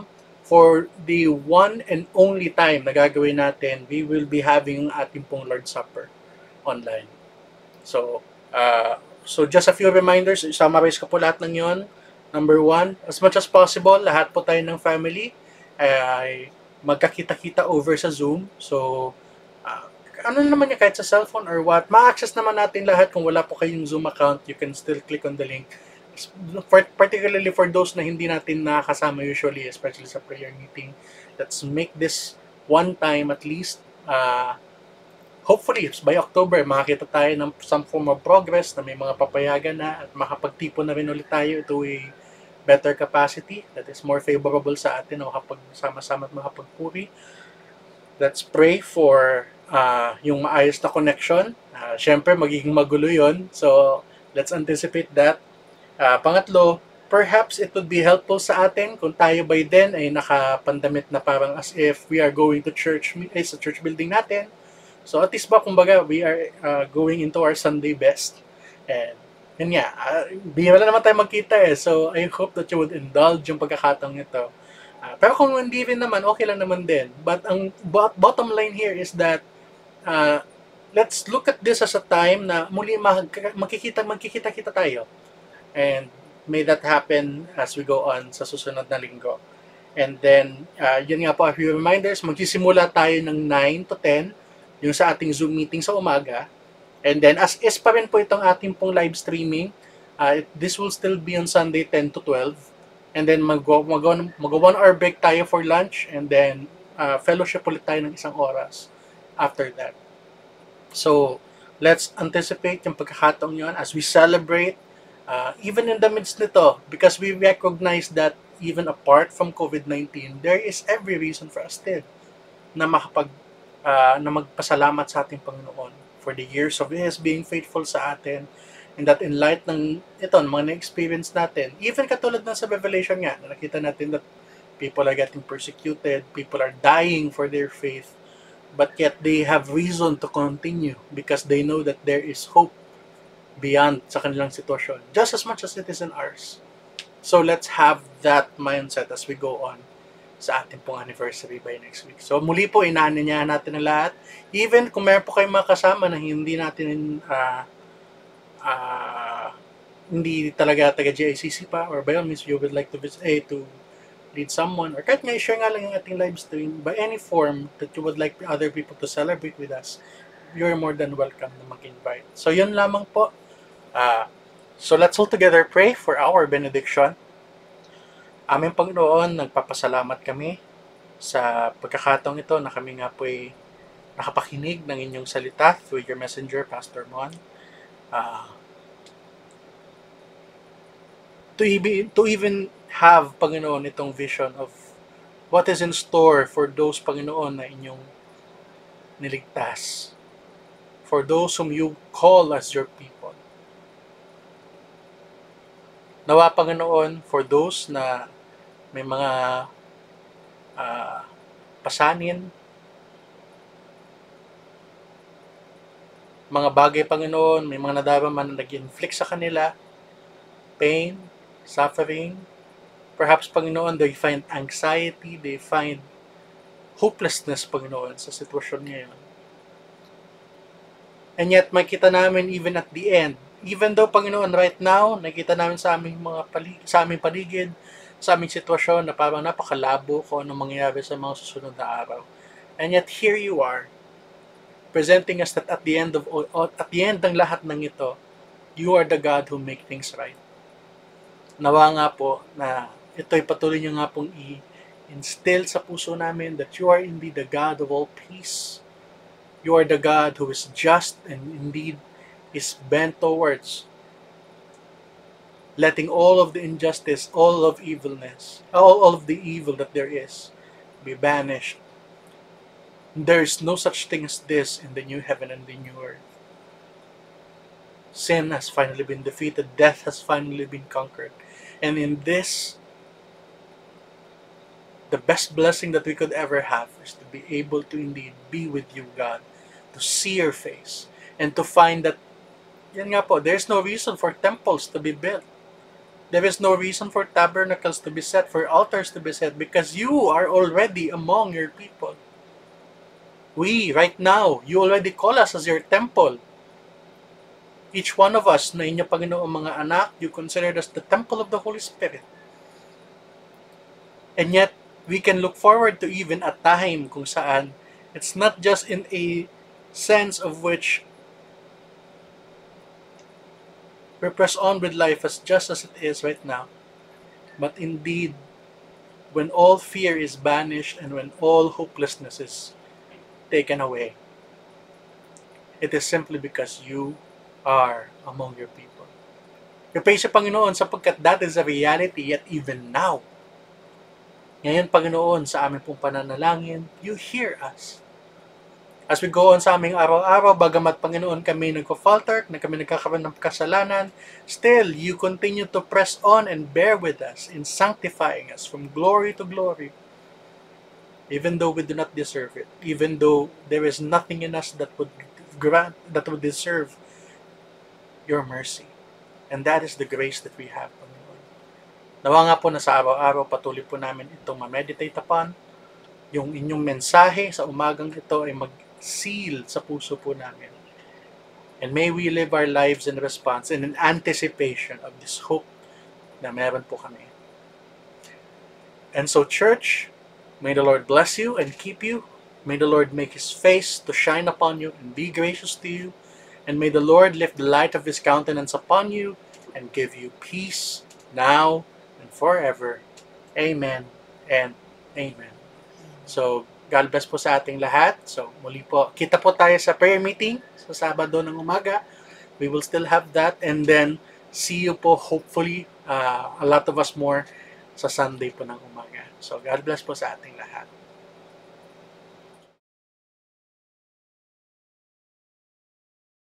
for the one and only time na gagawin natin, we will be having ang ating pong Lord's Supper online. So, so just a few reminders, summarize ko po lahat ng yon. Number one, as much as possible, lahat po tayo ng family ay magkakita-kita over sa Zoom. So, ano naman yan, kahit sa cellphone or what, ma-access naman natin lahat. Kung wala po kayong Zoom account, you can still click on the link. Particularly for those na hindi natin nakakasama usually, especially sa prayer meeting, let's make this one time at least. Hopefully, by October, makakita tayo ng some form of progress na may mga papayagan na at makapagtipon na rin ulit tayo to a better capacity that is more favorable sa atin o kapag sama-sama at makapagpuri. Let's pray for yung maayos na connection. Siyempre, magiging magulo yun. So, let's anticipate that. Pangatlo, perhaps it would be helpful sa atin kung tayo by then ay nakapandamit na parang as if we are going to church, sa church building natin. So at least ba, kumbaga, we are going into our Sunday best. And yun nga, bihira naman tayo magkita eh. So I hope that you would indulge yung pagkakataong ito. Pero kung hindi rin naman, okay lang naman din. But ang bottom line here is that let's look at this as a time na muli magkikita-kita tayo. And may that happen as we go on sa susunod na linggo. And then, yun nga po, a few reminders, magsisimula tayo ng 9 to 10, yung sa ating Zoom meeting sa umaga. And then, as is pa rin po itong ating pong live streaming, this will still be on Sunday 10 to 12. And then, mag-1 hour break tayo for lunch. And then, fellowship ulit tayo ng 1 oras after that. So, let's anticipate yung pagkakataong yun as we celebrate even in the midst nito, because we recognize that even apart from COVID-19, there is every reason for us still na na magpasalamat sa ating Panginoon for the years of His being faithful sa atin, and that in light ng mga na-experience natin, even katulad ng sa Revelation nga, na nakita natin that people are getting persecuted, people are dying for their faith, but yet they have reason to continue because they know that there is hope beyond sa kanilang sitwasyon, just as much as it is in ours. So let's have that mindset as we go on sa ating pong anniversary by next week. So muli po, inaanyayahan natin ang lahat. Even kung meron po kayong mga kasama na hindi natin hindi talaga taga-GICC pa, or by all means you would like to visit, to lead someone, or kahit nga i-share nga lang yung ating live stream, by any form that you would like other people to celebrate with us, you're more than welcome na mag-invite. So yun lamang po. So let's all together pray for our benediction. Aming Panginoon, nagpapasalamat kami sa pagkakataong ito na kami nga po ay nakapakinig ng inyong salita through your messenger, Pastor Mon. To even have, Panginoon, itong vision of what is in store for those, Panginoon, na inyong niligtas. For those whom you call as your people. Nawa, Panginoon, for those na may mga pasanin, mga bagay, Panginoon, may mga nadarama na nag-inflict sa kanila, pain, suffering, perhaps, Panginoon, they find anxiety, they find hopelessness, Panginoon, sa sitwasyon ngayon. And yet, makita namin even at the end, even though, Panginoon, right now, nakita namin sa aming sa aming paligid, sa aming sitwasyon na parang napakalabo kung anong mangyayari sa mga susunod na araw. And yet, here you are, presenting us that at the end ng lahat ng ito, you are the God who make things right. Nawa nga po na ito'y patuloy niyo nga pong i-instill sa puso namin that you are indeed the God of all peace. You are the God who is just and indeed is bent towards letting all of the injustice, all of evilness, all of the evil that there is be banished. There is no such thing as this in the new heaven and the new earth. Sin has finally been defeated. Death has finally been conquered. And in this, the best blessing that we could ever have is to be able to indeed be with you, God, to see your face, and to find that, yan nga po, there's no reason for temples to be built. There is no reason for tabernacles to be set, for altars to be set, because you are already among your people. We, right now, you already call us as your temple. Each one of us na inyo Panginoong mga anak, you consider us the temple of the Holy Spirit. And yet, we can look forward to even a time kung saan it's not just in a sense of which we press on with life as just as it is right now, but indeed, when all fear is banished and when all hopelessness is taken away, it is simply because you are among your people. We praise sa Panginoon sapagkat that is a reality yet even now. Ngayon, Panginoon, sa aming pong pananalangin, you hear us. As we go on sa aming araw-araw, bagamat Panginoon kami nagko-falter, na kami nagkakaroon ng kasalanan, still, you continue to press on and bear with us in sanctifying us from glory to glory. Even though we do not deserve it, even though there is nothing in us that would deserve your mercy. And that is the grace that we have, Panginoon. Nawa nga po na sa araw-araw patuloy po namin itong ma-meditate upon. Yung inyong mensahe sa umagang ito ay mag-seal sa puso po namin. And may we live our lives in response and in anticipation of this hope na meron po kami. And so, church, may the Lord bless you and keep you. May the Lord make His face to shine upon you and be gracious to you. And may the Lord lift the light of His countenance upon you and give you peace now and forever. Amen and amen. So, God bless po sa ating lahat. So, muli po, kita po tayo sa prayer meeting sa Sabado ng umaga. We will still have that. And then, see you po hopefully a lot of us more sa Sunday po ng umaga. So, God bless po sa ating lahat.